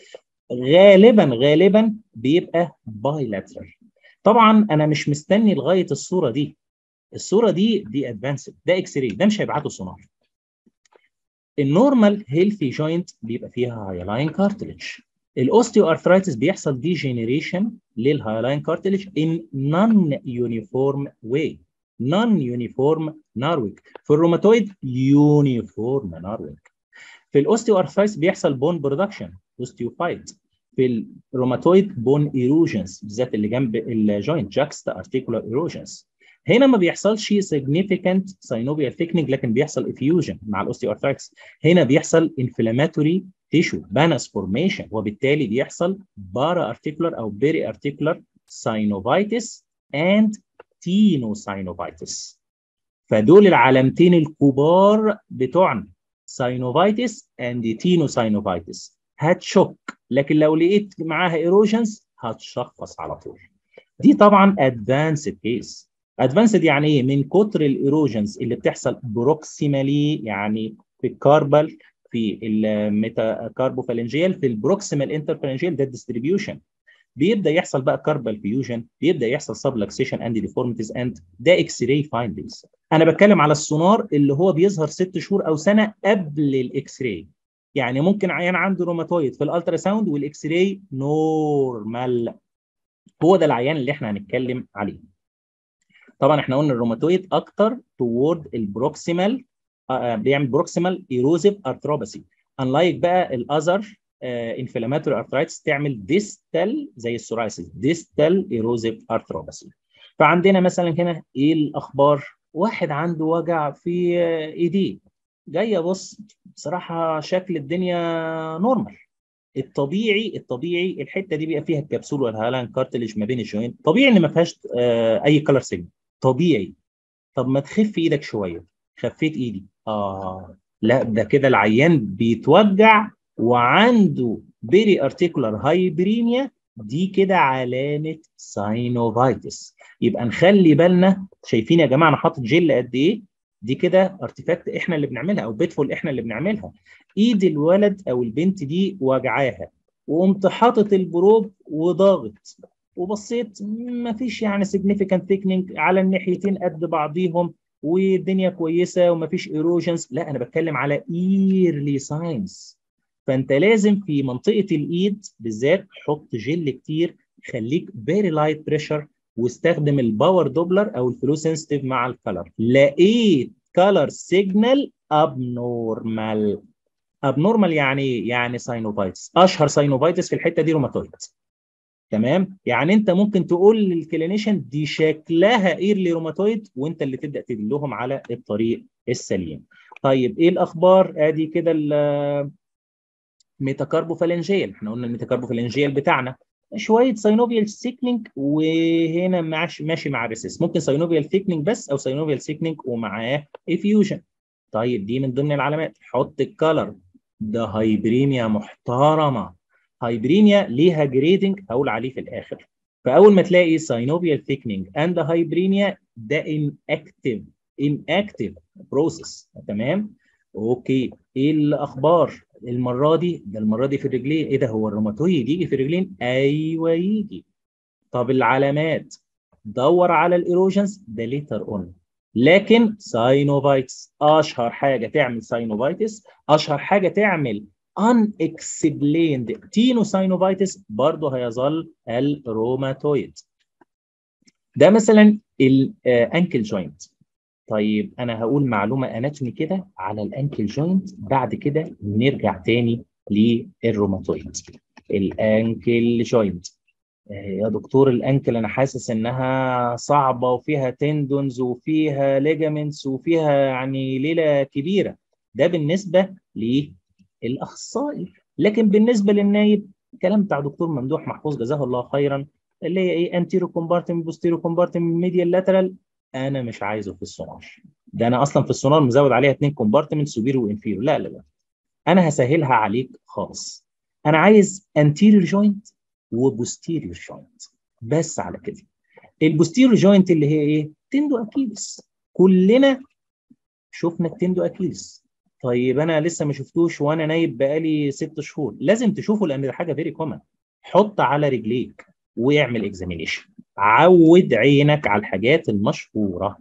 غالبا بيبقى بايلاترال. طبعا انا مش مستني لغايه الصوره دي، الصوره دي ادفانسد، ده اكس راي، ده مش هيبعته سونار. النورمال هيلثي جوينت بيبقى فيها هايلاين كارتلج. الاوستيو ارثرايتس بيحصل ديجينيريشن للهايلاين كارتلج ان نون يونيفورم واي، نون يونيفورم نارويك. في الروماتويد يونيفورم نارويك. في الاوستيو ارثرايتس بيحصل بون برودكشن، اوستيوفايت. في الروماتويد بون ايروجنز، بالذات اللي جنب الجوينت، جاكستا ارتيكولار ايروجنز. هنا ما بيحصلش significant synovial thickening، لكن بيحصل effusion مع الاوستيوارثرايتس. هنا بيحصل inflammatory tissue banus formation، وبالتالي بيحصل para articular او peri articular synovitis and tenosynovitis. فدول العلامتين الكبار بتوعنا، synovitis and tenosynovitis. هتشك، لكن لو لقيت معاها erosions هتشخص على طول. دي طبعا advanced case. ادفانسد يعني ايه؟ من كتر الايروجنز اللي بتحصل بروكسيمالي، يعني في الكاربال، في الميتاكاربوفالنجيال، في البروكسيمال انترفالنجيال، ده الديستريبيوشن. بيبدا يحصل بقى كاربال فيوجن، بيبدا يحصل سبلكسيشن اند ديفورميتيز اند، ده اكس راي فايندنجز. انا بتكلم على السونار اللي هو بيظهر 6 شهور او سنه قبل الاكس راي. يعني ممكن عيان عنده روماتويد في الالترا ساوند والاكس راي نورمال، هو ده العيان اللي احنا هنتكلم عليه. طبعا احنا قلنا الروماتويد اكتر تورد البروكسيمال، بيعمل بروكسيمال ايروزيف ارثروباثي، انلايك بقى الاذر انفلاماتوري ارثرايتس تعمل ديستال زي السورايسيس، ديستال ايروزيف ارثروباثي. فعندنا مثلا هنا ايه الاخبار؟ واحد عنده وجع في ايديه، جاي ابص بصراحه شكل الدنيا نورمال. الطبيعي الحته دي بيبقى فيها الكبسول والهالان كارتلج ما بين الجوينت، طبيعي ان ما فيهاش اي كلر سيجنال، طبيعي. طب ما تخف ايدك شويه، خفيت ايدي، لا ده كده العيان بيتوجع وعنده بيري ارتيكولار هايبرينيا، دي كده علامه ساينوفايتس. يبقى نخلي بالنا. شايفين يا جماعه انا حاطط جل قد ايه؟ دي كده ارتيفاكت احنا اللي بنعملها، او بيتفول احنا اللي بنعملها. ايد الولد او البنت دي وجعاها، وقمت حاطط البروب وضاغط وبصيت، ما فيش يعني significant thickening على الناحيتين قد بعضيهم، والدنيا كويسه وما فيش ايروجنز. لا، انا بتكلم على early signs. فانت لازم في منطقه الايد بالذات حط جل كتير، خليك very light pressure، واستخدم الباور دوبلر او الفلو سنسيتيف مع الكلر. لقيت كلر سيجنال ابنورمال. ابنورمال يعني ايه؟ يعني ساينوفايتس. اشهر ساينوفايتس في الحته دي روماتويد. تمام. يعني انت ممكن تقول للكلينيشن دي شكلها ايرلي روماتويد، وانت اللي تبدا تدلهم على الطريق السليم. طيب ايه الاخبار؟ ادي كده الميتاكاربوفالنجيال، احنا قلنا الميتاكاربوفالنجيال بتاعنا شويه ساينوفيال سيكنينج، وهنا ماشي مع الريسيس، ممكن ساينوفيال ثيكنينج بس، او ساينوفيال سيكنينج ومعاه افيوجن. طيب دي من ضمن العلامات. حط الكلر، ده هايبريميا محترمه. هايبريميا ليها جريدنج هقول عليه في الاخر. فاول ما تلاقي ساينوفيال ثيكنينج اند هايبريميا، ده inactive بروسيس. تمام. اوكي، ايه الاخبار المره دي؟ ده المره دي في الرجلين. ايه ده، هو الروماتويد يجي في الرجلين؟ ايوه يجي. طب العلامات، دور على الايروجنز، ده ليتر اون. لكن ساينوفايتس اشهر حاجه تعمل ساينوفايتس، اشهر حاجه تعمل unexplained تينوساينوفايتس برضه هيظل الروماتويد. ده مثلا الانكل جوينت. طيب انا هقول معلومه اناتومي كده على الانكل جوينت، بعد كده نرجع تاني للروماتويد. الانكل جوينت يا دكتور، الانكل انا حاسس انها صعبه وفيها تندونز وفيها ليجامنتس وفيها يعني ليله كبيره. ده بالنسبه الاخصائي. لكن بالنسبه للنايب، الكلام بتاع دكتور ممدوح محفوظ جزاه الله خيرا، اللي هي ايه انتيرو كومبارتمنت بوستيرو كومبارتمنت ميديال لاترال، انا مش عايزه في السونار. ده انا اصلا في السونار مزود عليها 2 كومبارتمنت سوبيرو وانفيرو. لا لا لا، انا هسهلها عليك خالص. انا عايز انتيريور جوينت وبوستيريور جوينت، بس على كده. البوستيريور جوينت اللي هي ايه؟ تندو اكيلس. كلنا شفنا التندو اكيلس. طيب انا لسه ما شفتوش وانا نايب بقالي 6 شهور. لازم تشوفه لان ده حاجه فيري كومن. حط على رجليك واعمل اكزامينيشن. عود عينك على الحاجات المشهوره.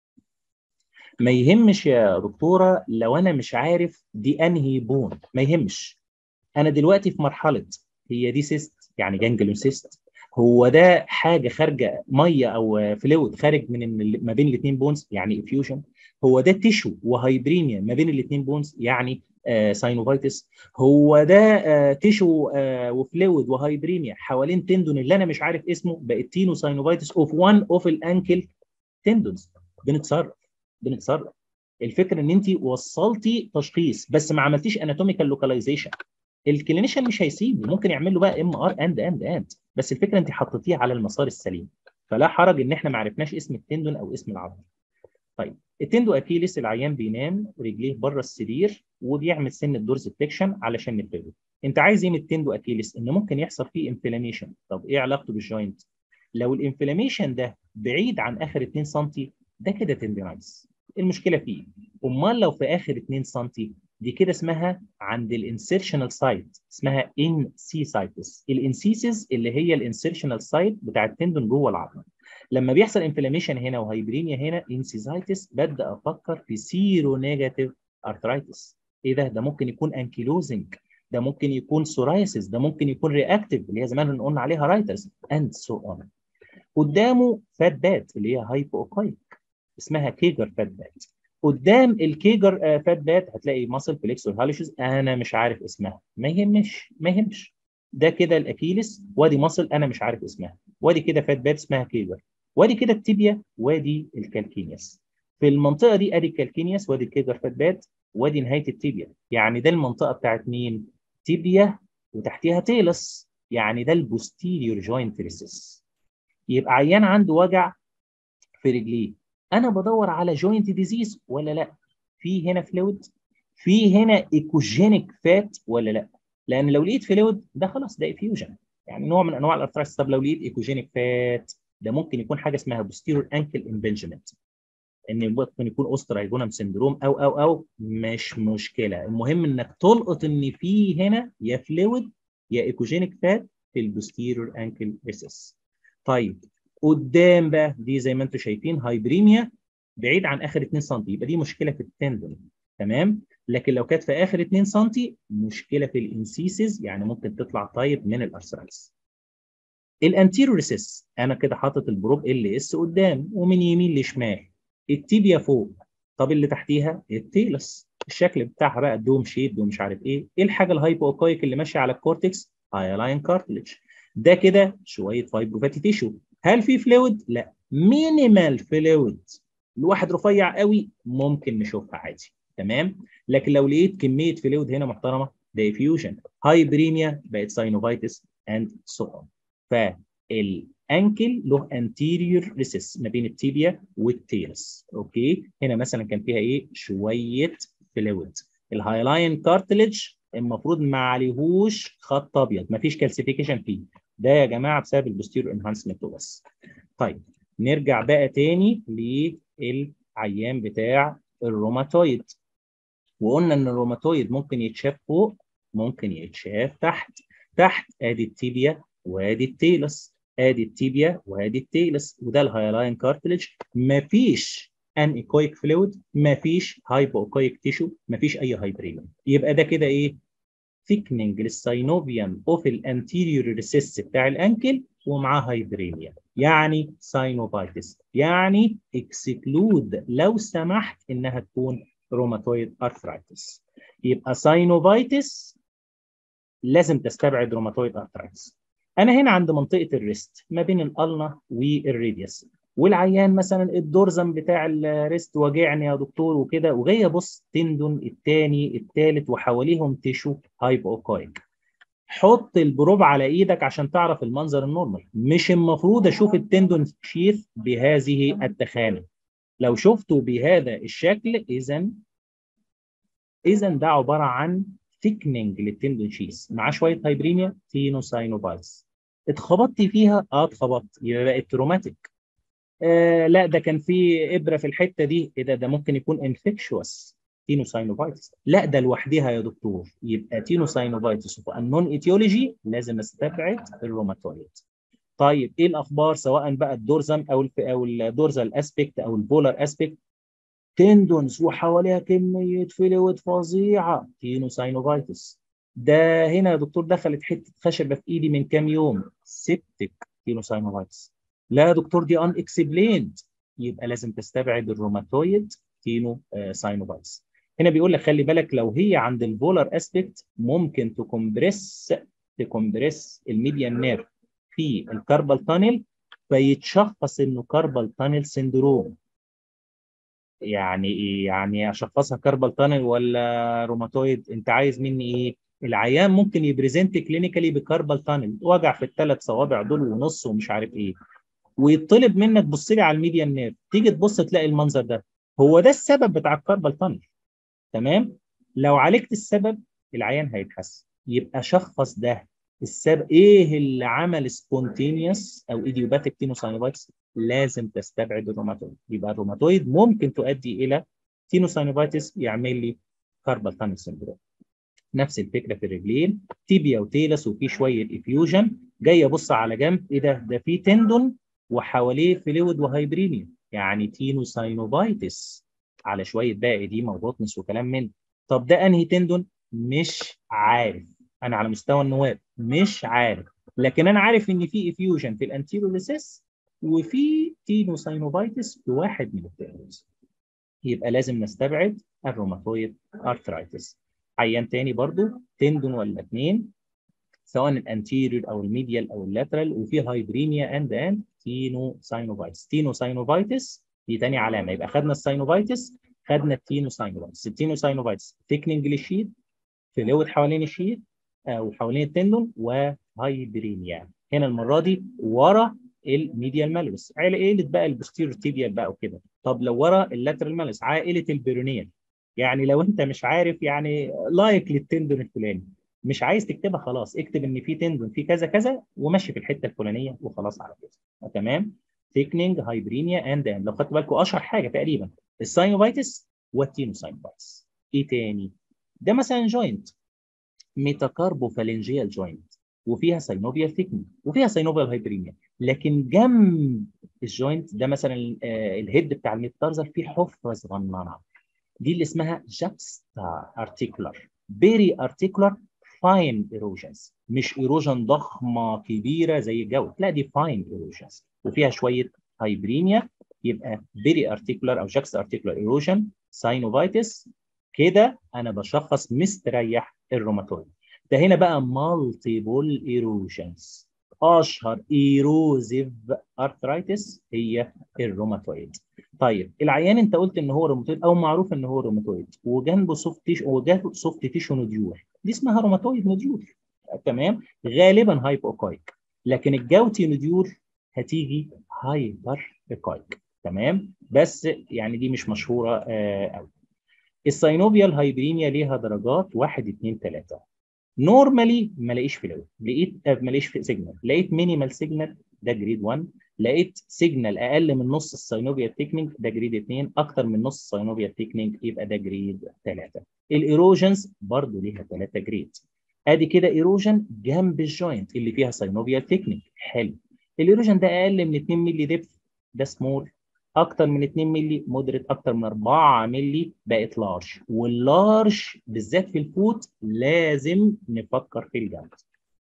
ما يهمش يا دكتوره لو انا مش عارف دي انهي بون، ما يهمش. انا دلوقتي في مرحله، هي دي سيست يعني جانجليون سيست؟ هو ده حاجه خارجه ميه او فلويد خارج من ما بين الاثنين بونز يعني افيوجن؟ هو ده تيشو وهايبريميا ما بين الاثنين بونز يعني ساينوفايتس؟ هو ده تيشو وفلويد وهايبريميا حوالين تندون اللي انا مش عارف اسمه بقت تينو ساينوفايتس اوف وان اوف الانكل تندونز؟ بنتصرف بنتصرف. الفكره ان انت وصلتي تشخيص بس ما عملتيش اناتوميكال لوكاليزيشن. الكلينيشن مش هيسيب، ممكن يعمل له بقى ام ار اند، بس الفكره انت حطيتيه على المسار السليم. فلا حرج ان احنا ما عرفناش اسم التندون او اسم العضله. طيب التندو اكيليس، العيان بينام رجليه بره السرير وبيعمل سن الدورز فليكشن علشان نفرده. انت عايز ايه من التندو اكيليس؟ ان ممكن يحصل فيه انفلاميشن. طب ايه علاقته بالجوينت؟ لو الانفلاميشن ده بعيد عن اخر 2 سم، ده كده تندينايز. المشكله فيه. امال لو في اخر 2 سم، دي كده اسمها عند الانسيرشنال سايت، اسمها انسيسايتس. الانسيسز اللي هي الانسيرشنال سايت بتاع التندون جوه العظم. لما بيحصل انفلاميشن هنا وهايبرينيا هنا انسيزايتس، ببدا افكر في سيرو نيجاتيف ارثرايتس. ايه ده؟ ده ممكن يكون انكيلوزنج، ده ممكن يكون سورايسيس، ده ممكن يكون رياكتيف اللي هي زمان قلنا عليها رايترز اند سو اون. قدامه فات بات اللي هي هايبو اوكايك، اسمها كيجر فات بات. قدام الكيجر فات بات هتلاقي ماسل فليكسور هاليشز، انا مش عارف اسمها، ما يهمش ما يهمش. ده كده الاكيلس، وادي ماسل انا مش عارف اسمها، وادي كده فات بات اسمها كيجر، وادي كده التيبيا، وادي الكالكينياس. في المنطقه دي ادي الكالكينياس وادي الكيجر فات بات وادي نهايه التيبيا. يعني ده المنطقه بتاعت مين؟ تيبيا وتحتيها تيلس، يعني ده البوستيريور جوينت ريسيس. يبقى عيان عنده وجع في رجليه، انا بدور على جوينت ديزيز ولا لا؟ في هنا فلويد، في هنا ايكوجينيك فات ولا لا؟ لان لو لقيت فلويد ده خلاص ده افيوجن، يعني نوع من انواع الارثرايتس. طب لو لقيت ايكوجينيك فات، ده ممكن يكون حاجه اسمها بوستيرور انكل امبنجمنت، ان ممكن يكون اوسترايجونم سندروم او مش مشكله. المهم انك تلقط ان في هنا يا فلويد يا ايكوجينيك فات في البوستيرور انكل ريسس. طيب قدام بقى دي زي ما انتم شايفين هايبريميا بعيد عن اخر 2 سم، يبقى دي مشكله في التندون. تمام. لكن لو كانت في اخر 2 سم، مشكله في الانسيسز، يعني ممكن تطلع طيب من الارثرايتس. الانتيرو ريسس، انا كده حاطط البروب ال اس قدام ومن يمين لشمال. التيبيا فوق، طب اللي تحتيها التيلس، الشكل بتاعها بقى دوم شيب ومش عارف ايه. ايه الحاجه الهايبوكايك اللي ماشيه على الكورتكس؟ هايلاين كارتلج. ده كده شويه فايبروفاتي تيشو. هل في فلويد؟ لا، مينيمال فلويد. الواحد رفيع قوي ممكن نشوفها عادي. تمام. لكن لو لقيت كميه فلويد هنا محترمه، ده افيوجن، هايبريميا، بقت ساينوفايتس اند سو اون. فالانكل له انتيريور ريسس ما بين التيبيا والتيرس. اوكي، هنا مثلا كان فيها ايه؟ شويه فلويد. الهايلاين كارتلج المفروض ما عليهوش خط ابيض، ما فيش كالسيفيكيشن فيه. ده يا جماعه بسبب البوستيريور انهانسمنت بس. طيب نرجع بقى تاني للعيان بتاع الروماتويد. وقلنا ان الروماتويد ممكن يتشاف فوق، ممكن يتشاف تحت. تحت ادي التيبيا وادي التيلس، ادي التيبيا وادي التيلس، وده الهايلاين كارتلج. مفيش ان ايكويك فلويد، مفيش هايبوكويك تيشو، مفيش اي هايبريميا. يبقى ده كده ايه؟ ثيكننج للساينوفيان اوف الانتيريور ريسيس بتاع الانكل ومعاه هايبريميا، يعني ساينوفايتس. يعني اكسكلود لو سمحت انها تكون روماتويد ارثرايتس. يبقى ساينوفايتس لازم تستبعد روماتويد ارثرايتس. انا هنا عند منطقه الريست ما بين الالنا والريديوس، والعيان مثلا الدورزم بتاع الريست واجعني يا دكتور وكده، وجاي ابص تندون الثاني الثالث وحواليهم تيشو هايبوكايك. حط البروب على ايدك عشان تعرف المنظر النورمال. مش المفروض اشوف التندون شيث بهذه التخانه. لو شفته بهذا الشكل اذا ده عباره عن ثيكننج للتندون شيث مع شويه هايبرينيا تينوساينوفايتس. اتخبطتي فيها؟ اتخبطت، يبقى بقت تروماتيك. لا ده كان في ابره في الحته دي، ايه ده ممكن يكون انفكشوس تينوساينوفايتس. لا ده لوحدها يا دكتور، يبقى تينوساينوفايتس والنون ايتيولوجي لازم استبعد الروماتويد. طيب ايه الاخبار سواء بقى الدورزم او الدورزال اسبيكت او البولار اسبيكت؟ تندونز وحواليها كميه فلويد فظيعه، تينوساينوفايتس. ده هنا يا دكتور دخلت حته خشبه في ايدي من كام يوم، سيبتك تينوساينوفايتس. لا يا دكتور دي ان اكسبليند، يبقى لازم تستبعد الروماتويد تينوساينوفايتس. هنا بيقول لك خلي بالك لو هي عند البولار اسبيكت ممكن تكمبرس الميديان نيرف في الكاربال تانل، فيتشخص انه كاربال تانل سندروم. يعني ايه؟ يعني اشخصها كاربال تانل ولا روماتويد؟ انت عايز مني ايه؟ العيان ممكن يبريزنت كلينيكالي بكاربال تانل، وجع في الثلاث صوابع دول ونص ومش عارف ايه، ويطلب منك بص لي على الميديان نيرف، تيجي تبص تلاقي المنظر ده. هو ده السبب بتاع الكاربال تانل. تمام. لو عالجت السبب العيان هيتحسن. يبقى شخص ده السبب ايه اللي عمل سبونتينيوس او ايديوباتيك تينوساينوفايتس. لازم تستبعد الروماتويد. يبقى الروماتويد ممكن تؤدي الى تينوساينوفايتس يعمل لي كاربال تانل سندروم. نفس الفكره في الرجلين، تيبيا وتيلس وفي شويه افيوجن، جاي ابص على جنب ايه ده في تندون وحواليه فلويد وهايبرينيا، يعني تينوساينوفايتس على شويه بقى اديما وبطنس وكلام من. طب ده انهي تندون؟ مش عارف. انا على مستوى النواب مش عارف، لكن انا عارف ان في افيوجن في الانتيريور ريسيس وفي تينوساينوفايتس في واحد من التندونز. يبقى لازم نستبعد الروماتويد ارثرايتس. عيان تاني برضو تندون ولا اتنين، سواء الانتيريور او الميديال او اللاترال، وفي هايبرينيا اند تينوساينوفايتس. تينوساينوفايتس دي تاني علامه. يبقى خدنا الساينوفايتس، خدنا التينوساينوفايتس. التينوساينوفايتس ثيكننج للشيت، فلويد حوالين الشيت او حوالين التندون، وهايبرينيا. هنا المره دي ورا الميديال مالوس، عائله بقى البوستيريور تيبيال بقى وكده. طب لو ورا اللاترال مالوس عائله البيرونيال. يعني لو انت مش عارف يعني لايك للتندون الفلاني، مش عايز تكتبها خلاص، اكتب ان في تندون في كذا كذا وماشي في الحته الفلانيه وخلاص على كده. تمام. ثيكنينج هايبرينيا اند لو خدت بالكم اشهر حاجه تقريبا الساينوفايتس والتينوساينوفايتس. ايه تاني؟ ده مثلا جوينت ميتاكاربوفالنجيال جوينت وفيها ساينوفيال ثيكنينج وفيها ساينوفيال هايبرينيا، لكن جنب الجوينت ده مثلا الهيد بتاع الميتارزل فيه حفره صغننه، دي اللي اسمها جاكستا ارتيكولار بيري ارتيكولار فاين ايروجنز. مش ايروجن ضخمه كبيره زي الجو، لا دي فاين ايروجنز وفيها شويه هايبرينيا. يبقى بيري ارتيكولار او جاكستا ارتيكولار ايروجن ساينوفايتس. كده انا بشخص مستريح الروماتويد. ده هنا بقى مالتيبل ايروجنز. اشهر ايروزيف ارثرايتس هي الروماتويد. طيب العيان انت قلت ان هو روماتويد او معروف ان هو روماتويد وجنبه سوفت تيشو نوديول، دي اسمها روماتويد نوديول. تمام. غالبا هايبوكايك، لكن الجوتي نوديول هتيجي هايبر ايكايك. تمام. بس يعني دي مش مشهوره قوي. الساينوفيال هايبرينيا ليها درجات 1 2 3. نورمالي ما لاقيش فلويد، ما لاقيش سيجنال، لقيت مينيمال سيجنال ده جريد 1، لقيت سيجنال اقل من نص الساينوفيال تكنيك ده جريد 2، اكتر من نص الساينوفيال تكنيك يبقى ده جريد 3. الايروجنز برضو ليها 3 جريد. ادي كده ايروجن جنب الجوينت اللي فيها ساينوفيال تكنيك، حلو. الايروجن ده اقل من 2 مللي ديبث ده سمول، اكتر من 2 مللي مودريت، اكتر من 4 مللي بقت لارج. واللارج بالذات في الفوت لازم نفكر في الجنب.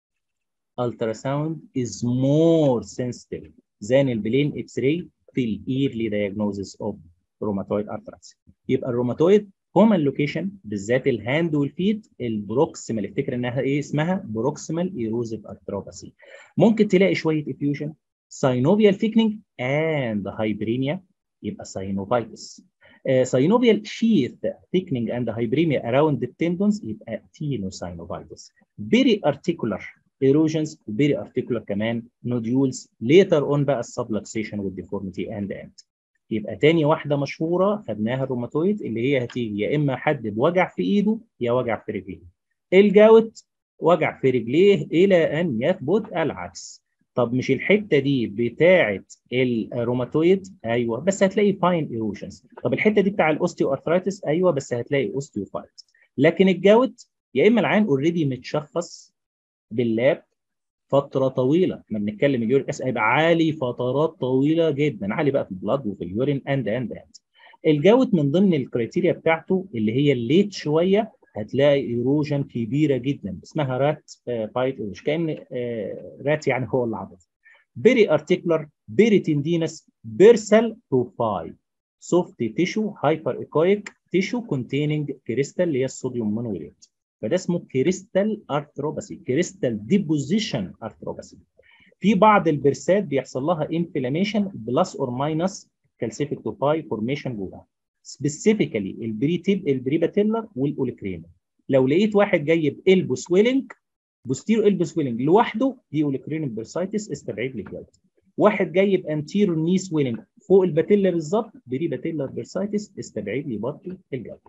Ultrasound is more sensitive than البلين اكس راي في الايرلي diagnosis of rheumatoid arthritis. يبقى الروماتويد كومن لوكيشن بالذات الهاند والفيت البروكسيمال، افتكر انها ايه اسمها بروكسيمال ايروزيف ارثروباثي. ممكن تلاقي شويه افيوجن synovial thickening and hyperemia يبقى synovitis. synovial sheath thickening and hyperemia around the tendons يبقى tenosynovitis. periarticular erosions periarticular كمان nodules later on بقى subluxation والdeformity and يبقى تاني واحدة مشهورة خدناها الروماتويد اللي هي هتيجي يا إما حد بوجع في إيده يا وجع في رجليه. الجاوت وجع في رجليه إلى أن يثبت العكس. طب مش الحتة دي بتاعة الروماتويد؟ أيوه بس هتلاقي فاين ايروجنز. طب الحتة دي بتاع الأوستيو أرثرايتس؟ أيوه بس هتلاقي أوستيوفايت. لكن الجاوت يا إما العين أوريدي متشخص باللاب فتره طويله، احنا بنتكلم اليوريك اسيد هيبقى عالي فترات طويله جدا، عالي بقى في البلاد وفي اليورين اند. الجوت من ضمن الكريتيريا بتاعته اللي هي الليت شويه هتلاقي ايروجن كبيره جدا اسمها رات بايت ايروجن، كان رات يعني هو اللي عبط. بيري ارتيكولار بيري تندينس بيرسال بروفايل سوفت تيشو هايبر ايكويك تيشو كونتيننج كريستال اللي هي الصوديوم مونويليت، فده اسمه كريستال ارثروباثي، كريستال ديبوزيشن ارثروباثي. في بعض البرسات بيحصل لها انفلاميشن بلس اور ماينس كالسيفيك توفاي فورميشن جواها، سبيسيفيكالي البريباتيلر والاوليكرين. لو لقيت واحد جايب البو سويلنج بوستيرو البو سويلنج لوحده دي اوليكرين برسايتس، استبعد لي الجلد. واحد جايب انتيرو ني سويلنج فوق الباتيلر بالظبط بريباتيلر برسايتس، استبعد لي برضه الجلد.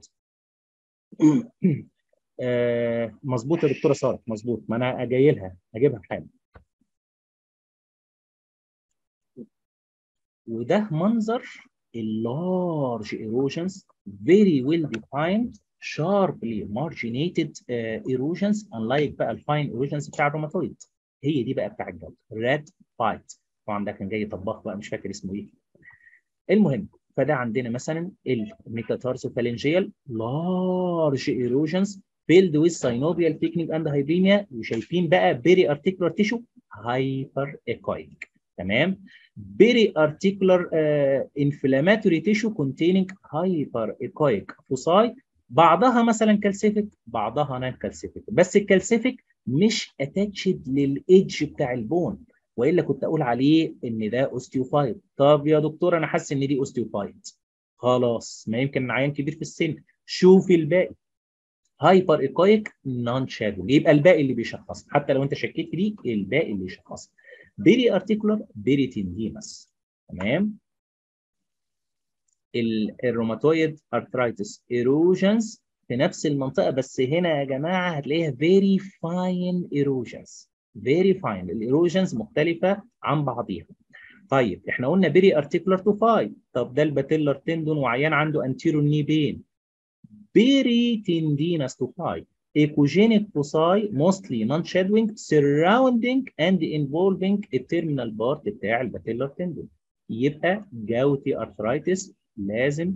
مظبوط يا دكتوره ساره، مظبوط، ما انا جاي لها اجيبها حالا. وده منظر اللارج ايروجنز very well defined sharply marginated erosions unlike بقى الفاين erosions بتاع الروماتويد. هي دي بقى بتاع الجلد ريد بايت، طبعا ده كان جاي طباخ بقى مش فاكر اسمه ايه. المهم فده عندنا مثلا الميتاتارسوفالنجيال لارج ايروجنز filled with synovial thickening and hyperemia، وشايفين بقى بيري ارتيكولار تيشو هايبر ايكويك. تمام. بيري ارتيكولار انفلاماتوري تيشو containing هايبر ايكويك فوساي، بعضها مثلا كالسيفيك بعضها نان كالسيفيك، بس الكالسيفيك مش اتاتشد للايدج بتاع البون، والا كنت اقول عليه ان ده اوستيوفايت. طب يا دكتور انا حاسس ان دي اوستيوفايت، خلاص ما يمكن عيان كبير في السن، شوف الباقي هايبر ايكويك نون شادو، يبقى الباقي اللي بيشخص، حتى لو انت شكيت في دي الباقي اللي يشخص. بيري ارتيكولار بيري تندينس. تمام. الروماتويد ارثرايتس ايروجنز في نفس المنطقه، بس هنا يا جماعه هتلاقيها فيري فاين ايروجنز، فيري فاين، الايروجنز مختلفه عن بعضيها. طيب احنا قلنا بيري ارتيكولار تو فاي، طب ده الباتيلر تندون وعيان عنده انتيرو ني بين، بيري تندينس تو فاي ecogenic foci mostly non-shadowing surrounding and involving التيرمينال بارت بتاع الباتيلر تندون، يبقى جاوتي ارثرايتس لازم.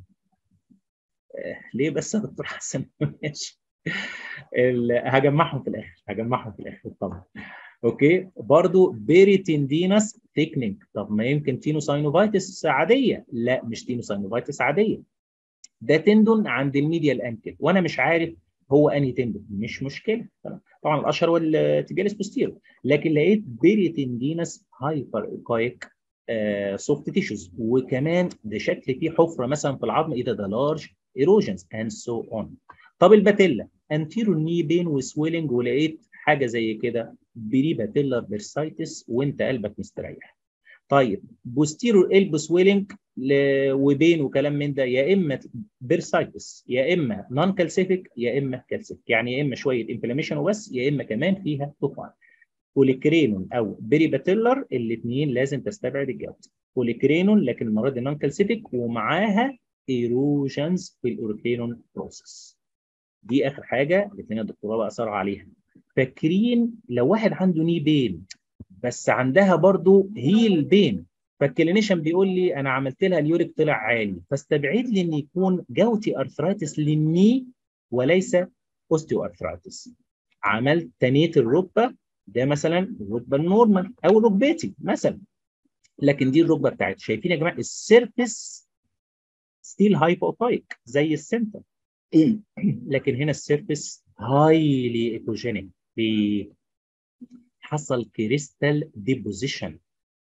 ليه بس يا دكتور حسن؟ ماشي، هجمعهم في الاخر، هجمعهم في الاخر طبعا. اوكي برضو بيري تندينس ثيكنينج، طب ما يمكن تينوساينوفايتس عاديه، لا مش تينوساينوفايتس عاديه، ده تندون عند الميديال انكل وانا مش عارف هو انهي تندون، مش مشكله طبعا الاشهر والتيبياليس بوستيرو، لكن لقيت بيري تندينس هايبر ايكويك سوفت تيشوز، وكمان ده شكل فيه حفره مثلا في العظم، ايه ده لارج ايروجنز اند سو اون. طب الباتيلا انتيرو ني بين وسويلنج، ولقيت حاجه زي كده بري باتيلر بيرسايتس وانت قلبك مستريح. طيب بوستيرو البس ويلنج وبين وكلام من ده، يا اما بيرسايتس يا اما نون كالسيفيك يا اما كالسيفيك، يعني يا اما شويه انفلاميشن وبس يا اما كمان فيها طوفان. بوليكرينون او بيريباتيلر الاثنين لازم تستبعد الجلد. بوليكرينون لكن المره دي نون كالسيفيك ومعاها ايروجنز في الاوريكرينون بروسيس. دي اخر حاجه الاثنين الدكتوراه بقى صار عليها. فاكرين لو واحد عنده ني بين بس عندها برضو هيل بين، فالكلينيشن بيقول لي انا عملت لها اليوريك طلع عالي، فاستبعد لي ان يكون جوتي ارثرايتس للني وليس اوستيو ارثرايتس. عملت تنيه الركبه، ده مثلا الركبه النورمال او ركبتي مثلا، لكن دي الركبه بتاعتي. شايفين يا جماعه السيرفيس ستيل هايبوتايك زي السنتر، لكن هنا السيرفيس هايلي ايكوجينيك، حصل كريستال ديبوزيشن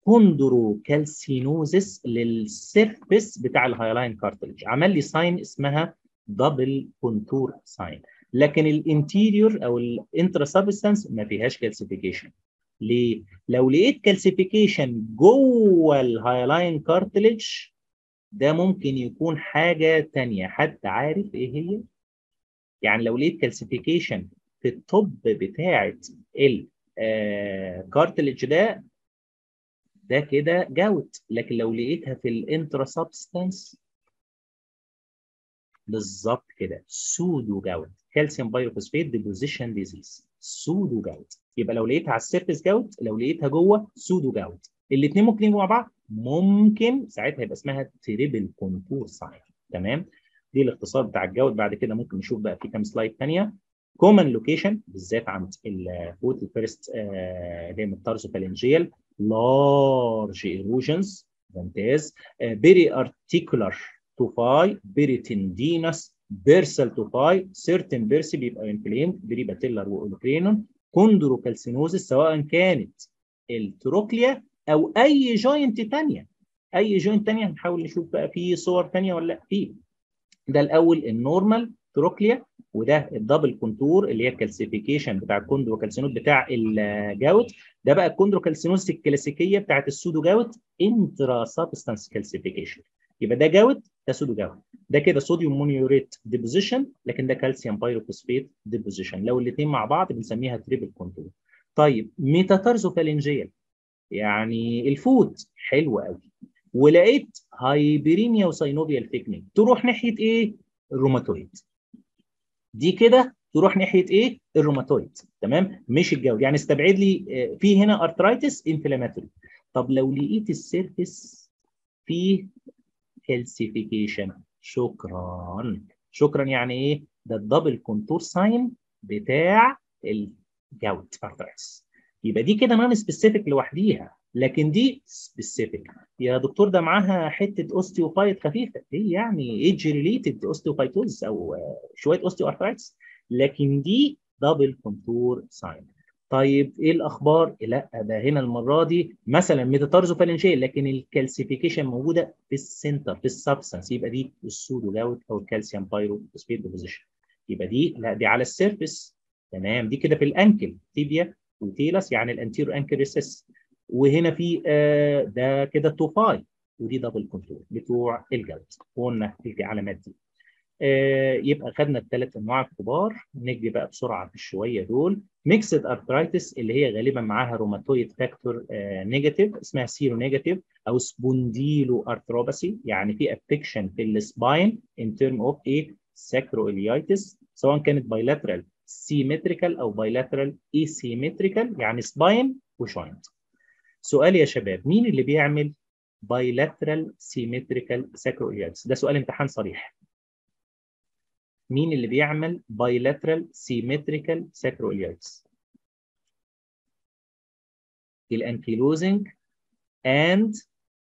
كوندروكالسينوزس للسيرفيس بتاع الهايلاين كارتلج، عمل لي ساين اسمها دبل كونتور ساين. لكن الانتيريور او الانترا سبستانس ما فيهاش كالسيفيكيشن. ليه؟ لو لقيت كالسيفيكيشن جوه الهايلاين كارتلج ده ممكن يكون حاجه ثانيه. حد عارف ايه هي؟ يعني لو لقيت كالسيفيكيشن في الطب بتاعه الكارتلج ده كده جوت. لكن لو لقيتها في الانترا سبستانس بالظبط كده سودو جوت، كالسيوم بايروفوسفات ديبوزيشن ديزيز، سودو جوت. يبقى لو لقيتها على السيرفيس جوت، لو لقيتها جوه سودو جوت. الاثنين ممكن يبقوا مع بعض، ممكن ساعتها يبقى اسمها تريبل كونتور ساين. تمام؟ دي الاختصار بتاع الجوت. بعد كده ممكن نشوف بقى في كام سلايد ثانيه. كومن لوكيشن بالذات عند الفوت الفيرست جاي من التارسوفالنجيال، لارج ايروجنز، ممتاز، بيري ارتيكولار توفاي، بيريتندينس، بيرسال توفاي، سيرتن بيرسي بيبقى انفليمد، بريباتيلر واولوكرينون، كوندروكالسينوزس سواء كانت التروكليا او اي جوينت ثانيه. اي جوينت ثانيه هنحاول نشوف بقى في صور ثانيه ولا لا. في ده الاول النورمال تروكليا، وده الدبل كونتور اللي هي الكالسيفيكيشن بتاع الكوندروكالسينوز بتاع الجاوت. ده بقى الكوندروكالسينوز الكلاسيكيه بتاعت السودو جاوت، انترا سبستانس كالسيفيكيشن. يبقى ده جاوت، ده سودو جاوت. ده كده صوديوم مونيوريت ديبوزيشن، لكن ده كالسيوم بايروفوسفات ديبوزيشن. لو الاثنين مع بعض بنسميها تريبل كونتور. طيب ميتاتارزوفالنجيال يعني الفوت حلو قوي، ولقيت هايبرينيا وساينوفيال ثيكنينج، تروح ناحيه ايه؟ الروماتويد. دي كده تروح ناحيه ايه؟ الروماتويد. تمام؟ مش الجود. يعني استبعد لي في هنا ارترايتس انفلاماتوري. طب لو لقيت السيرفيس فيه كالسيفيكيشن، شكرا. شكرا يعني ايه؟ ده الدبل كونتور ساين بتاع الجوت ارترايتس. يبقى دي كده نون سبيسيفيك لوحديها، لكن دي سبيسيفيك. يا دكتور ده معاها حته اوستيوفايت خفيفه، ايه يعني ايدج ريليتد اوستيوفايتوز او شويه اوستيو ارترايتس، لكن دي دبل كونتور ساين. طيب ايه الاخبار؟ لا ده هنا المره دي مثلا ميتاتارزوفالنجيال، لكن الكالسيفيكيشن موجوده في السنتر في السبستانس، يبقى دي السودو جاوت او الكالسيوم بايروفوسفات ديبوزيشن. يبقى دي لا دي على السيرفيس. تمام؟ دي كده في الانكل تيبيا وتيلس، يعني الانتيرو انكل ريسس. وهنا في ده كده توفاي، ودي دبل كونتور بتوع الجلد. وقلنا العلامات دي. يبقى خدنا الثلاث انواع الكبار. نجري بقى بسرعه في الشويه دول. ميكسد ارثرايتس اللي هي غالبا معاها روماتويد فاكتور نيجاتيف، اسمها سيرو نيجاتيف، او سبونديلو ارثروباسي، يعني في افكشن في السباين ان ترم اوف ايه؟ ساكروإليايتس، سواء كانت بايلاترال سيمتريكال او بايلاترال اي سيمتريكال، يعني سباين وجوينت. سؤال يا شباب، مين اللي بيعمل بايلاترال سيمتريكال ساكروإليايتس؟ ده سؤال امتحان صريح. مين اللي بيعمل bilateral symmetrical sacroiliitis؟ الانكيلوزنج and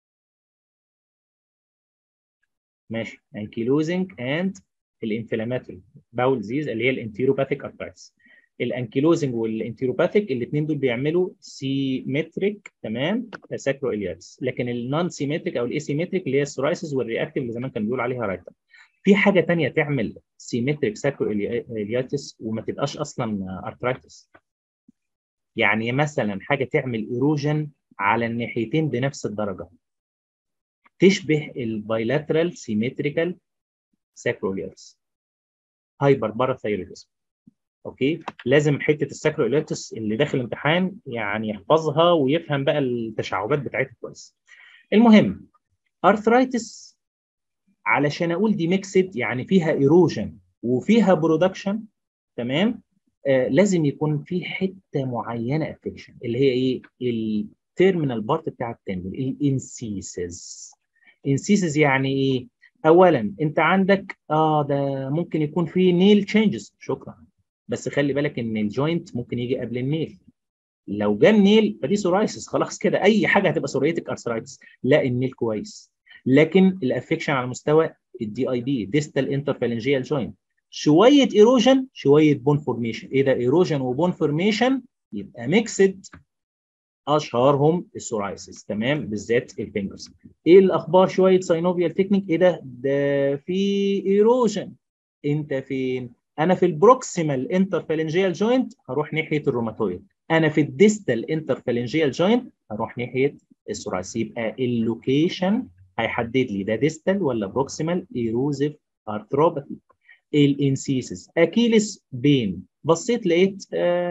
ماشي انكيلوزنج and الانفلاماتوري باول ديزيز اللي هي الانتيروباثيك ارثرايتس. الانكيلوزنج والانتيروباثيك الاثنين دول بيعملوا سيمتريك، تمام، ساكروإليايتس. لكن النون سيمتريك او الايسيمتريك اللي هي السورايسيس والرياكتيف اللي زمان كان بيقول عليها رايتا. في حاجه ثانيه تعمل سيمتريك ساكروإليايتس وما تبقاش اصلا ارثرايتس. يعني مثلا حاجه تعمل ايروجن على الناحيتين بنفس الدرجه، تشبه البايلاترال سيمتريكال ساكروإليايتس، هايبر باراثايرويدزم. اوكي؟ لازم حته الساكروإليايتس اللي داخل الامتحان يعني يحفظها ويفهم بقى التشعبات بتاعتها كويس. المهم ارثرايتس علشان اقول دي ميكسد يعني فيها ايروجن وفيها برودكشن، تمام؟ لازم يكون في حته معينه افكشن اللي هي ايه؟ التيرمينال بارت بتاع التندل، الانسيسز. انسيسز يعني ايه؟ اولا انت عندك ده ممكن يكون فيه نيل تشينجز، شكرا، بس خلي بالك ان الجوينت ممكن يجي قبل النيل. لو جه النيل فدي سورايسس، خلاص كده اي حاجه هتبقى سوريتك ارثرايتس. لا النيل كويس، لكن الافكشن على مستوى الدي اي بي ديستال انترفالنجيال جوينت، شويه ايروجن شويه بون فورميشن. ايه ده؟ ايروجن وبون فورميشن، يبقى ميكسد اشهرهم السورايسيس، تمام، بالذات الفينجرز. ايه الاخبار؟ شويه ساينوفيال تكنيك. ايه ده في ايروجن. انت فين؟ انا في البروكسيمال انترفالنجيال جوينت، هروح ناحيه الروماتويد. انا في الديستال انترفالنجيال جوينت، هروح ناحيه السورايسيس. يبقى اللوكيشن هيحدد لي ده ديستال ولا بروكسيمال ايروزيف ارثروباثي. الانسيسس، اكيلس بين، بصيت لقيت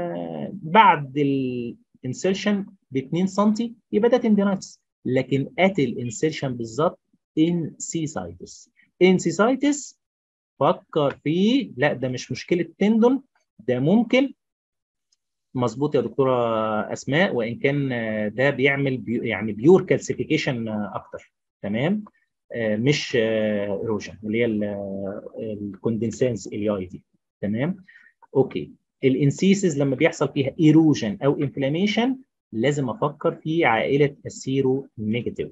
بعد الانسيرشن ب 2 سم، يبقى ده تندينايتس. لكن ات الانسيرشن بالظبط انسيسايتس. انسيسايتس فكر فيه، لا ده مش مشكله تندون، ده ممكن. مظبوط يا دكتوره اسماء، وان كان ده بيعمل يعني بيور كالسيفيكيشن اكتر، تمام. مش ايروجن اللي هي الكوندنسانس الياي دي، تمام. اوكي. الانسيسز لما بيحصل فيها ايروجن او انفلاميشن لازم افكر في عائله السيرو نيجاتيف.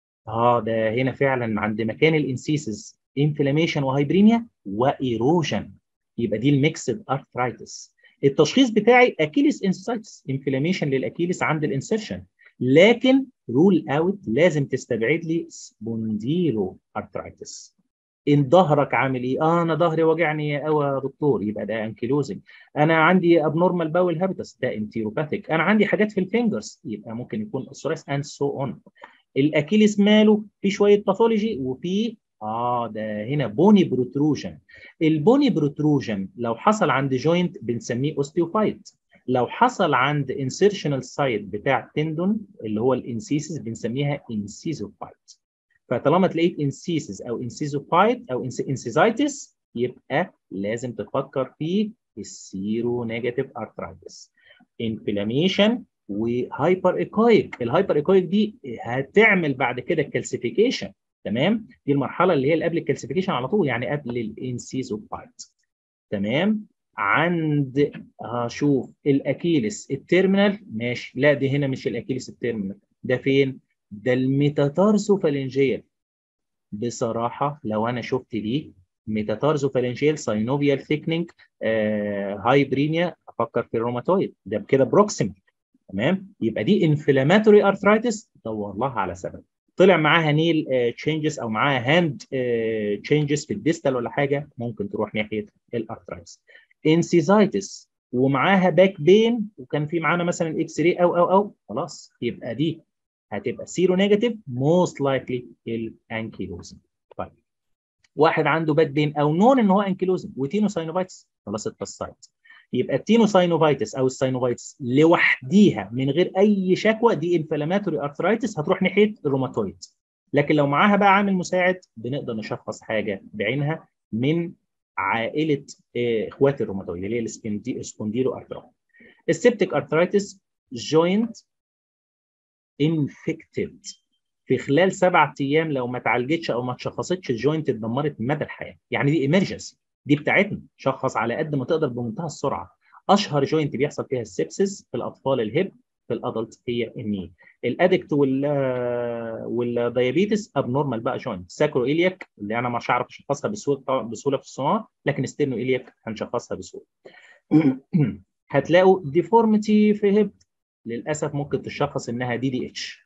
ده هنا فعلا عند مكان الانسيسز انفلاميشن وهايبريميا وايروجن، يبقى دي الميكسد ارثرايتس. التشخيص بتاعي اكيليس انسايتس، انفلاميشن للاكيليس عند الانسرشن، لكن رول اوت لازم تستبعد لي سبونديلو ارثرايتس. ان ظهرك عامل ايه؟ انا ظهري وجعني قوي يا دكتور، يبقى ده انكيلوزنج. انا عندي ابنورمال باول هابيتس، ده انتيروباثيك. انا عندي حاجات في الفينجرز، يبقى ممكن يكون السورايس اند سو اون. الاكيليس ماله؟ في شويه باثولوجي، وفي ده هنا بوني بروتروجن. البوني بروتروجن لو حصل عند جوينت بنسميه اوستيوفايت، لو حصل عند انسيرشنال سايت بتاع تندون اللي هو الانسيسس بنسميها انسيزوفايت. فطالما تلاقيت انسيسس او انسيزوفايت او انسيزايتس، يبقى لازم تفكر في السيرو نيجاتيف ارثرايتس. انفلاميشن وهايبر ايكويك. الهايبر ايكويك دي هتعمل بعد كده الكالسيفيكيشن، تمام. دي المرحله اللي هي اللي قبل الكالسيفيكيشن على طول، يعني قبل الانسيزوفايت، تمام. عند هشوف الاكيلس التيرمينال، ماشي. لا دي هنا مش الاكيلس التيرمينال، ده فين؟ ده الميتاتارسوفالنجيال. بصراحه لو انا شفت دي ميتاتارسوفالنجيال ساينوفيال ثيكنينج هايبريميا، افكر في الروماتويد، ده بكده بروكسيمال، تمام. يبقى دي انفلاماتوري ارثرايتس، دور لها على سبب. طلع معاها نيل تشينجز او معاها هاند تشينجز في الديستال ولا حاجه، ممكن تروح ناحيه الارثرايتس. انسيزايتس ومعاها باك بين، وكان في معانا مثلا اكس راي او خلاص، يبقى دي هتبقى سيرو نيجاتيف موست لايكلي الانكيلوزن. طيب واحد عنده باك بين او نون ان هو انكيلوزن وتينوساينوفايتس، خلاص اتفصلت. يبقى التينوساينوفايتس او الساينوفايتس لوحديها من غير اي شكوى دي انفلاماتوري ارثرايتس، هتروح ناحيه الروماتويد. لكن لو معاها بقى عامل مساعد بنقدر نشخص حاجه بعينها من عائله اخوات الروماتويد اللي هي السبونديلو ارثرايتس. السبتيك ارثرايتس جوينت انفكتد، في خلال 7 ايام لو ما اتعالجتش او ما اتشخصتش الجوينت اتدمرت مدى الحياه، يعني دي ايمرجنسي، دي بتاعتنا، شخص على قد ما تقدر بمنتهى السرعه. اشهر جوينت بيحصل فيها السبسس في الاطفال الهيب، في الادلت هي الني. الادكت والديابيتس ابنورمال بقى جوينت. ساكرو الياك اللي انا مش هعرف اشخصها بسهوله في السونار، لكن ستيرنو الياك هنشخصها بسهوله. هتلاقوا ديفورميتي في هيب، للاسف ممكن تشخص انها دي اتش،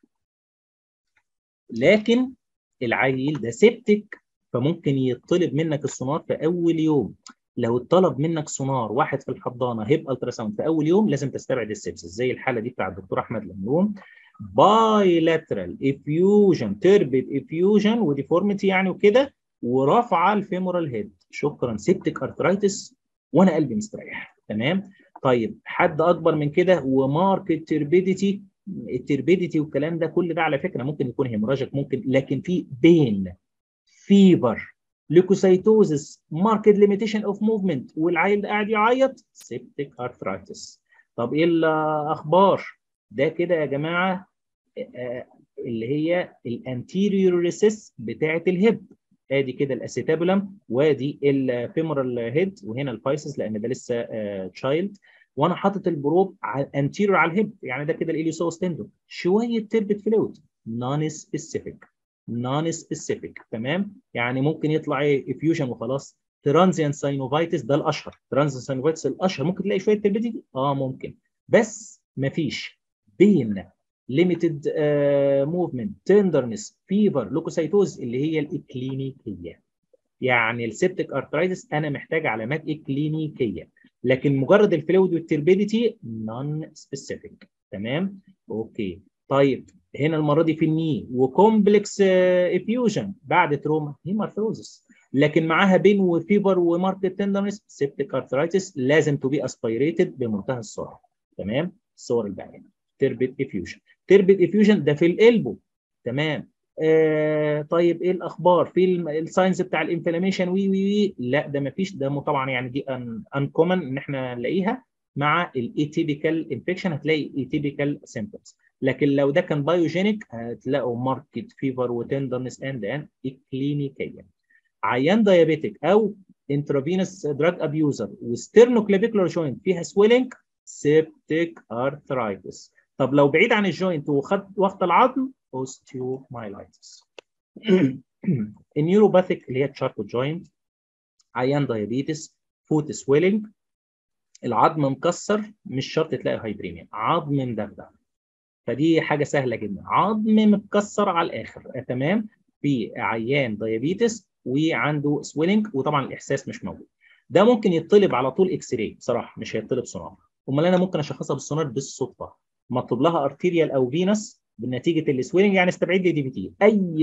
لكن العيل ده سيبتك، فممكن يطلب منك السونار في اول يوم. لو اتطلب منك سونار واحد في الحضانه هيب التراساوند في اول يوم، لازم تستبعد السبسس، زي الحاله دي بتاع الدكتور احمد لملوم. بايلاترال افيوجن، تربت افيوجن وديفورميتي يعني وكده، ورفع الفيمورال هيد، شكرا سيبتك ارثرايتس وانا قلبي مستريح، تمام. طيب حد اكبر من كده وماركت تربيديتي، التربيديتي والكلام ده كل ده على فكره ممكن يكون هيموراجيك، ممكن، لكن في بين، فيبر، ليكوسايتوزس، ماركت ليميتيشن اوف موفمنت، والعيل ده قاعد يعيط، سيبتيك ارثرايتس. طب ايه الاخبار؟ ده كده يا جماعه اللي هي الانتيريور ريسيس بتاعه الهيب. ادي كده الاسيتابولم، وادي الفيمورال هيد، وهنا الفايسس لان ده لسه تشايلد. وانا حاطط البروب انتيريور على الهيب، يعني ده كده الاليوسوس تندون، شويه تربت فلويد، نون سبيسيفيك، تمام. يعني ممكن يطلع ايه افيوجن وخلاص. ترانزيان ساينوفايتس ده الاشهر، ترانزيان ساينوفايتس الاشهر، ممكن تلاقي شويه تربيدي، ممكن، بس مفيش بين ليميتد موفمنت، تندرنس، فيفر، لوكوسايتوز اللي هي الاكلينيكيه. يعني السيبتيك ارثرايتس انا محتاج علامات اكلينيكيه، لكن مجرد الفلويد والتربيديتي نون سبيسيفيك. تمام؟ اوكي. طيب هنا المره دي في الني وكومبلكس افيوجن بعد تروما هيمارثروزس، لكن معاها بين وفيبر وماركت تندرنس سيبتيك ارثرايتس لازم تو بي اسبيريتد بمنتهى السرعه. تمام؟ الصور الباقيه تربيد افيوجن. تربيد افيوجن ده في القلبو. تمام؟ طيب ايه الاخبار في الساينز بتاع الانفلاميشن وي لا ده ما فيش، ده طبعا يعني دي انكومن ان احنا نلاقيها. مع الايتيبيكال انفكشن هتلاقي ايتيبيكال سيمبتومز، لكن لو ده كان بايوجينيك هتلاقوا ماركت فيفر وتندرنس اند كلينيكيا. عيان دايابيتيك او انترافينوس دراج ابيوزر وستيرنوكلافيكولار جوينت فيها سويلنج سيبتيك ارثرايتس. طب لو بعيد عن الجوينت واخد العظم اوستيومايلايتس. النيوروباثيك اللي هي تشاركوت جوينت، عيان دايابيتس، فوت سويلنج، العظم مكسر، مش شرط تلاقي هايبريميا، عظم مدغدغ، فدي حاجه سهله جدا، عظم متكسر على الاخر. تمام؟ في عيان دايابيتس وعنده سويلنج وطبعا الاحساس مش موجود، ده ممكن يطلب على طول اكس راي بصراحه، مش هيطلب سونار. امال انا ممكن اشخصها بالسونار بالصدفه، مطلوب لها ارتيريال او فينس بنتيجه السويلنج، يعني استبعد لي دي في تي.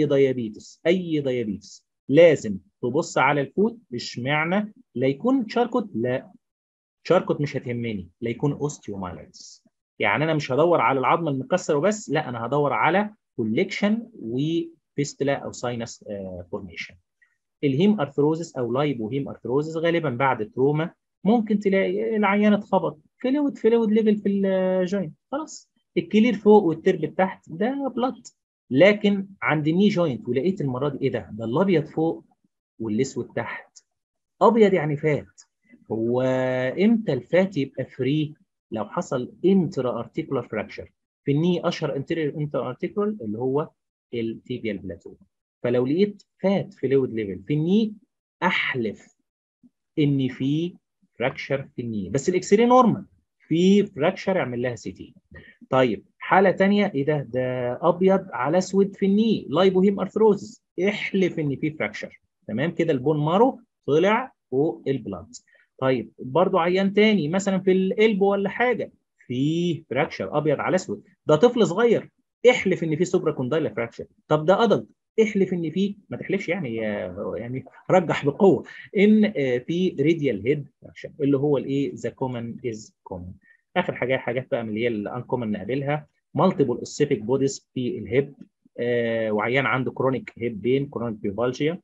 اي دايابيتس لازم تبص على الفوت. اشمعنى؟ لا يكون تشاركوت، لا تشاركوت مش هتهمني، لا يكون اوستيومايلايتس. يعني انا مش هدور على العظم المكسر وبس، لا انا هدور على كوليكشن وفيستلا او ساينس فورميشن. الهيم ارثروزس او لايبو هيم ارثروزس غالبا بعد التروما ممكن تلاقي العيان اتخبط فلويد ليفل في الجوينت، خلاص الكلير فوق والترب تحت ده بلط. لكن عند الني جوينت ولقيت المره دي ايه ده الابيض فوق والاسود تحت. ابيض يعني فات. هو امتى الفات يبقى فري؟ لو حصل انترا ارتيكولار فراكشر في الني، اشهر انتيريور انترا ارتيكولار اللي هو التيبيال بلاتو. فلو لقيت فات فلويد ليفل في الني احلف ان في فراكشر في الني، بس الاكس راي نورمال، في فراكشر اعمل لها سي تي. طيب حاله ثانيه ايه ده ابيض على اسود في الني لايبوهيم ارثروزس، احلف ان في فراكشر. تمام كده البون مارو طلع فوق البلاد. طيب برضو عيان تاني مثلا في القلب ولا حاجه، في فراكشر ابيض على اسود، ده طفل صغير، احلف ان في سوبرا كوندايلا فراكشر. طب ده ادلت، احلف ان في، ما تحلفش يعني، يعني رجح بقوه ان في راديال هيد فراكشر اللي هو الايه ذا كومن از كومن. اخر حاجات بقى من اللي هي الانكومن نقابلها، مالتيبل اوسيفيك بوديز في الهيب، وعيان عنده كرونيك هيب بين، كرونيك بيفالجيا،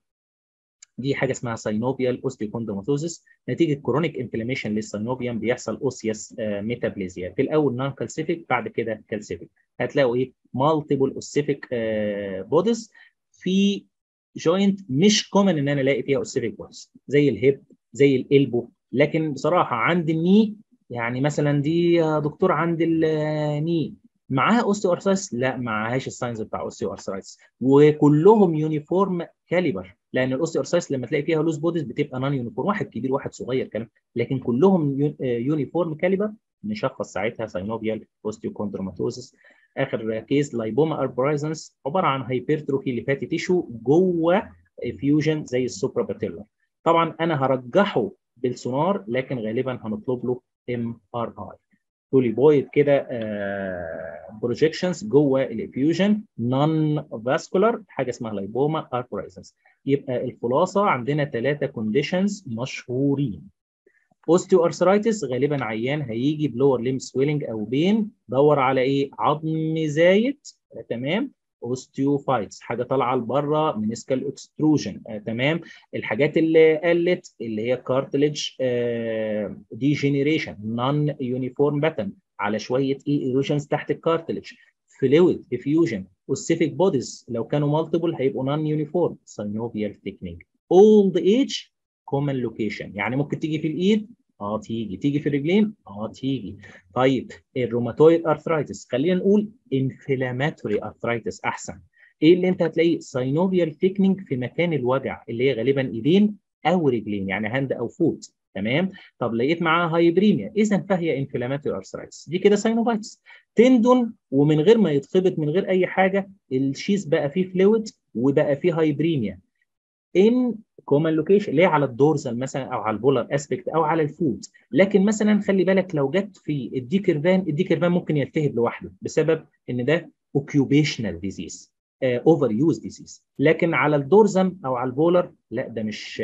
دي حاجه اسمها ساينوبيال اوستيوكوندروماتوزس، نتيجه كرونيك انفلاميشن للساينوبيوم بيحصل اوسياس ميتابليزيا، في الاول نون كالسيفيك بعد كده كالسيفيك. هتلاقوا ايه مالتيبل اوسيفيك بوديز في جوينت مش كومن ان انا الاقي فيها اوسيفيك بوديز زي الهيب زي الالبو، لكن بصراحه عند الني، يعني مثلا دي يا دكتور عند الني معاها اوستيو ارثرايتس؟ لا معاهاش الساينز بتاع اوستيو ارثرايتس، وكلهم يونيفورم كاليبر، لان الاوستيو ارثرايتس لما تلاقي فيها لوز بوديز بتبقى نون يونيفورم، واحد كبير واحد صغير كلام، لكن كلهم يونيفورم كاليبر، نشخص ساعتها ساينوفيال اوستيوكوندروماتوزس. اخر كيس لايبوما اربورايزنس، عباره عن هايبرتروفي لفاتي تيشو جوه فيوجن زي السوبرا باتيلر. طبعا انا هرجحه بالسونار، لكن غالبا هنطلب له ام ار اي، بوليبويد كده بروجيكشنز جوه الافيوجن نون فاسكولار، حاجه اسمها لايبوما اربورايزنس. يبقى الخلاصه عندنا 3 كونديشنز مشهورين. اوستيو ارثرايتس غالبا عيان هيجي بلور ليم سويلنج او بين، دور على ايه عظم زايد. تمام؟ اوستيوفايتس حاجه طالعه لبره منسكال اكستروجن. تمام؟ الحاجات اللي قلت اللي هي كارتليج ديجينيريشن نون يونيفورم باتن على شويه ايروجنز تحت الكارتليج، فلويد ديفيوجن، اوسيفيك بوديز لو كانوا مالتيبل هيبقوا نون يونيفورم، ساينوفيال ثيكنينج، اولد ايج، كومن لوكيشن، يعني ممكن تيجي في الايد تيجي في الرجلين تيجي. طيب الروماتويد ارثرايتس خلينا نقول انفلاماتوري ارثرايتس احسن. ايه اللي انت هتلاقيه ساينوفيال ثيكنينج في مكان الوجع اللي هي غالبا ايدين او رجلين، يعني هاند او فوت، تمام. طب لقيت معاها هايبريميا، اذا فهي انفلاماتوري ارثرايتس، دي كده ساينوفايتس. تندون ومن غير ما يتخبط من غير اي حاجه، الشيس بقى فيه فلويد وبقى فيه هايبريميا ان كومن لوكيشن، ليه على الدورزال مثلا او على البولار اسبكت او على الفوت. لكن مثلا خلي بالك لو جت في الديكيرفان، الديكيرفان ممكن يلتهب لوحده بسبب ان ده اوكيوبيشنال ديزيز، اوفر يوز ديزيز. لكن على الدورزم او على البولر لا، ده مش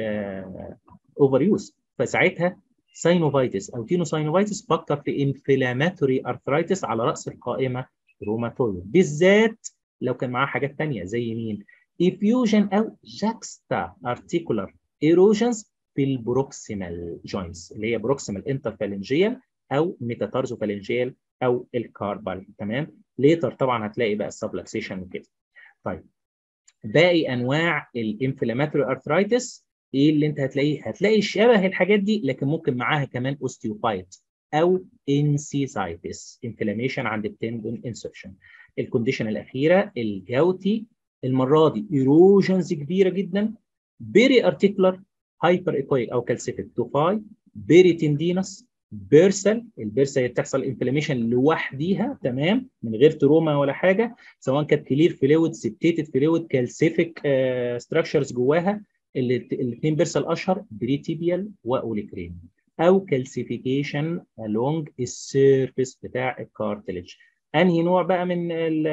اوفر يوز، فساعتها ساينوفايتس او تينوساينوفايتس، فكر في انفلاماتوري ارثرايتس على راس القائمه روماتويد، بالذات لو كان معاه حاجات ثانيه زي مين؟ effusion او juxta articular erosions في البروكسيمال جوينتس، اللي هي بروكسيمال انترفالنجيال او ميتاتارزوفالنجيال او الكاربال. تمام. ليتر طبعا هتلاقي بقى السبلكسيشن وكده. طيب باقي انواع الانفلاماتوري ارثرايتس ايه اللي انت هتلاقيه؟ هتلاقي شبه الحاجات دي لكن ممكن معاها كمان اوستيوبايت او انسيسايتس، انفلاميشن عند التندون انسرشن. الكونديشن الاخيره الجوتي، المره دي ايروجنز كبيره جدا، بيري ارتيكولار هايبر ايكويك او كالسيفيك توفاي، بيري تندينس، بيرسل. البيرسل هي بتحصل انفلاميشن لوحديها تمام من غير تروما ولا حاجه، سواء كانت كلير فلويد، سبتيتد فلويد، كالسيفيك ستراكشرز جواها. الاثنين بيرسل اشهر، بريتيبيال واوليكرين، او كالسيفيكيشن along السيرفيس بتاع الكارتلج. انهي نوع بقى من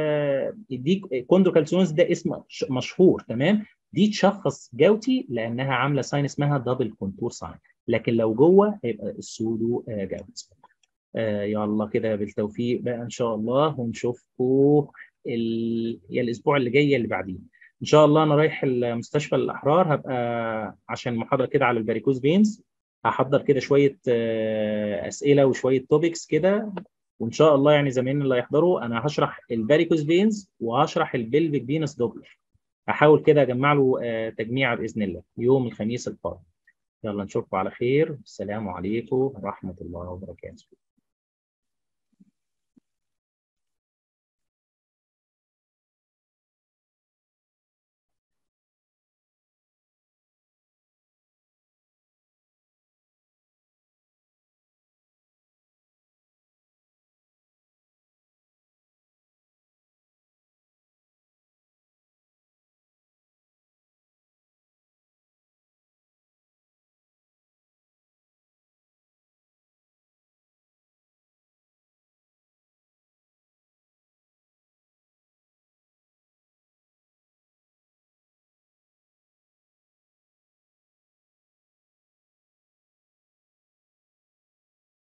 دي كوندروكالسيونز؟ ده اسم مشهور تمام. دي تشخص جوتي لانها عامله ساين اسمها دبل كونتور ساين، لكن لو جوه هيبقى السودو جوت. يلا كده بالتوفيق بقى ان شاء الله، ونشوفكم يا الاسبوع اللي جاي اللي بعديه ان شاء الله. انا رايح المستشفى الاحرار، هبقى عشان محاضره كده على الباريكوز فينز، هحضر كده شويه اسئله وشويه توبكس كده، وان شاء الله يعني زمايلنا اللي هيحضروا انا هشرح الباريكوز فينز وهشرح البلفيك فينس دوبلر. هحاول كده اجمع له تجميعه باذن الله يوم الخميس القادم. يلا نشوفكم على خير، السلام عليكم ورحمه الله وبركاته.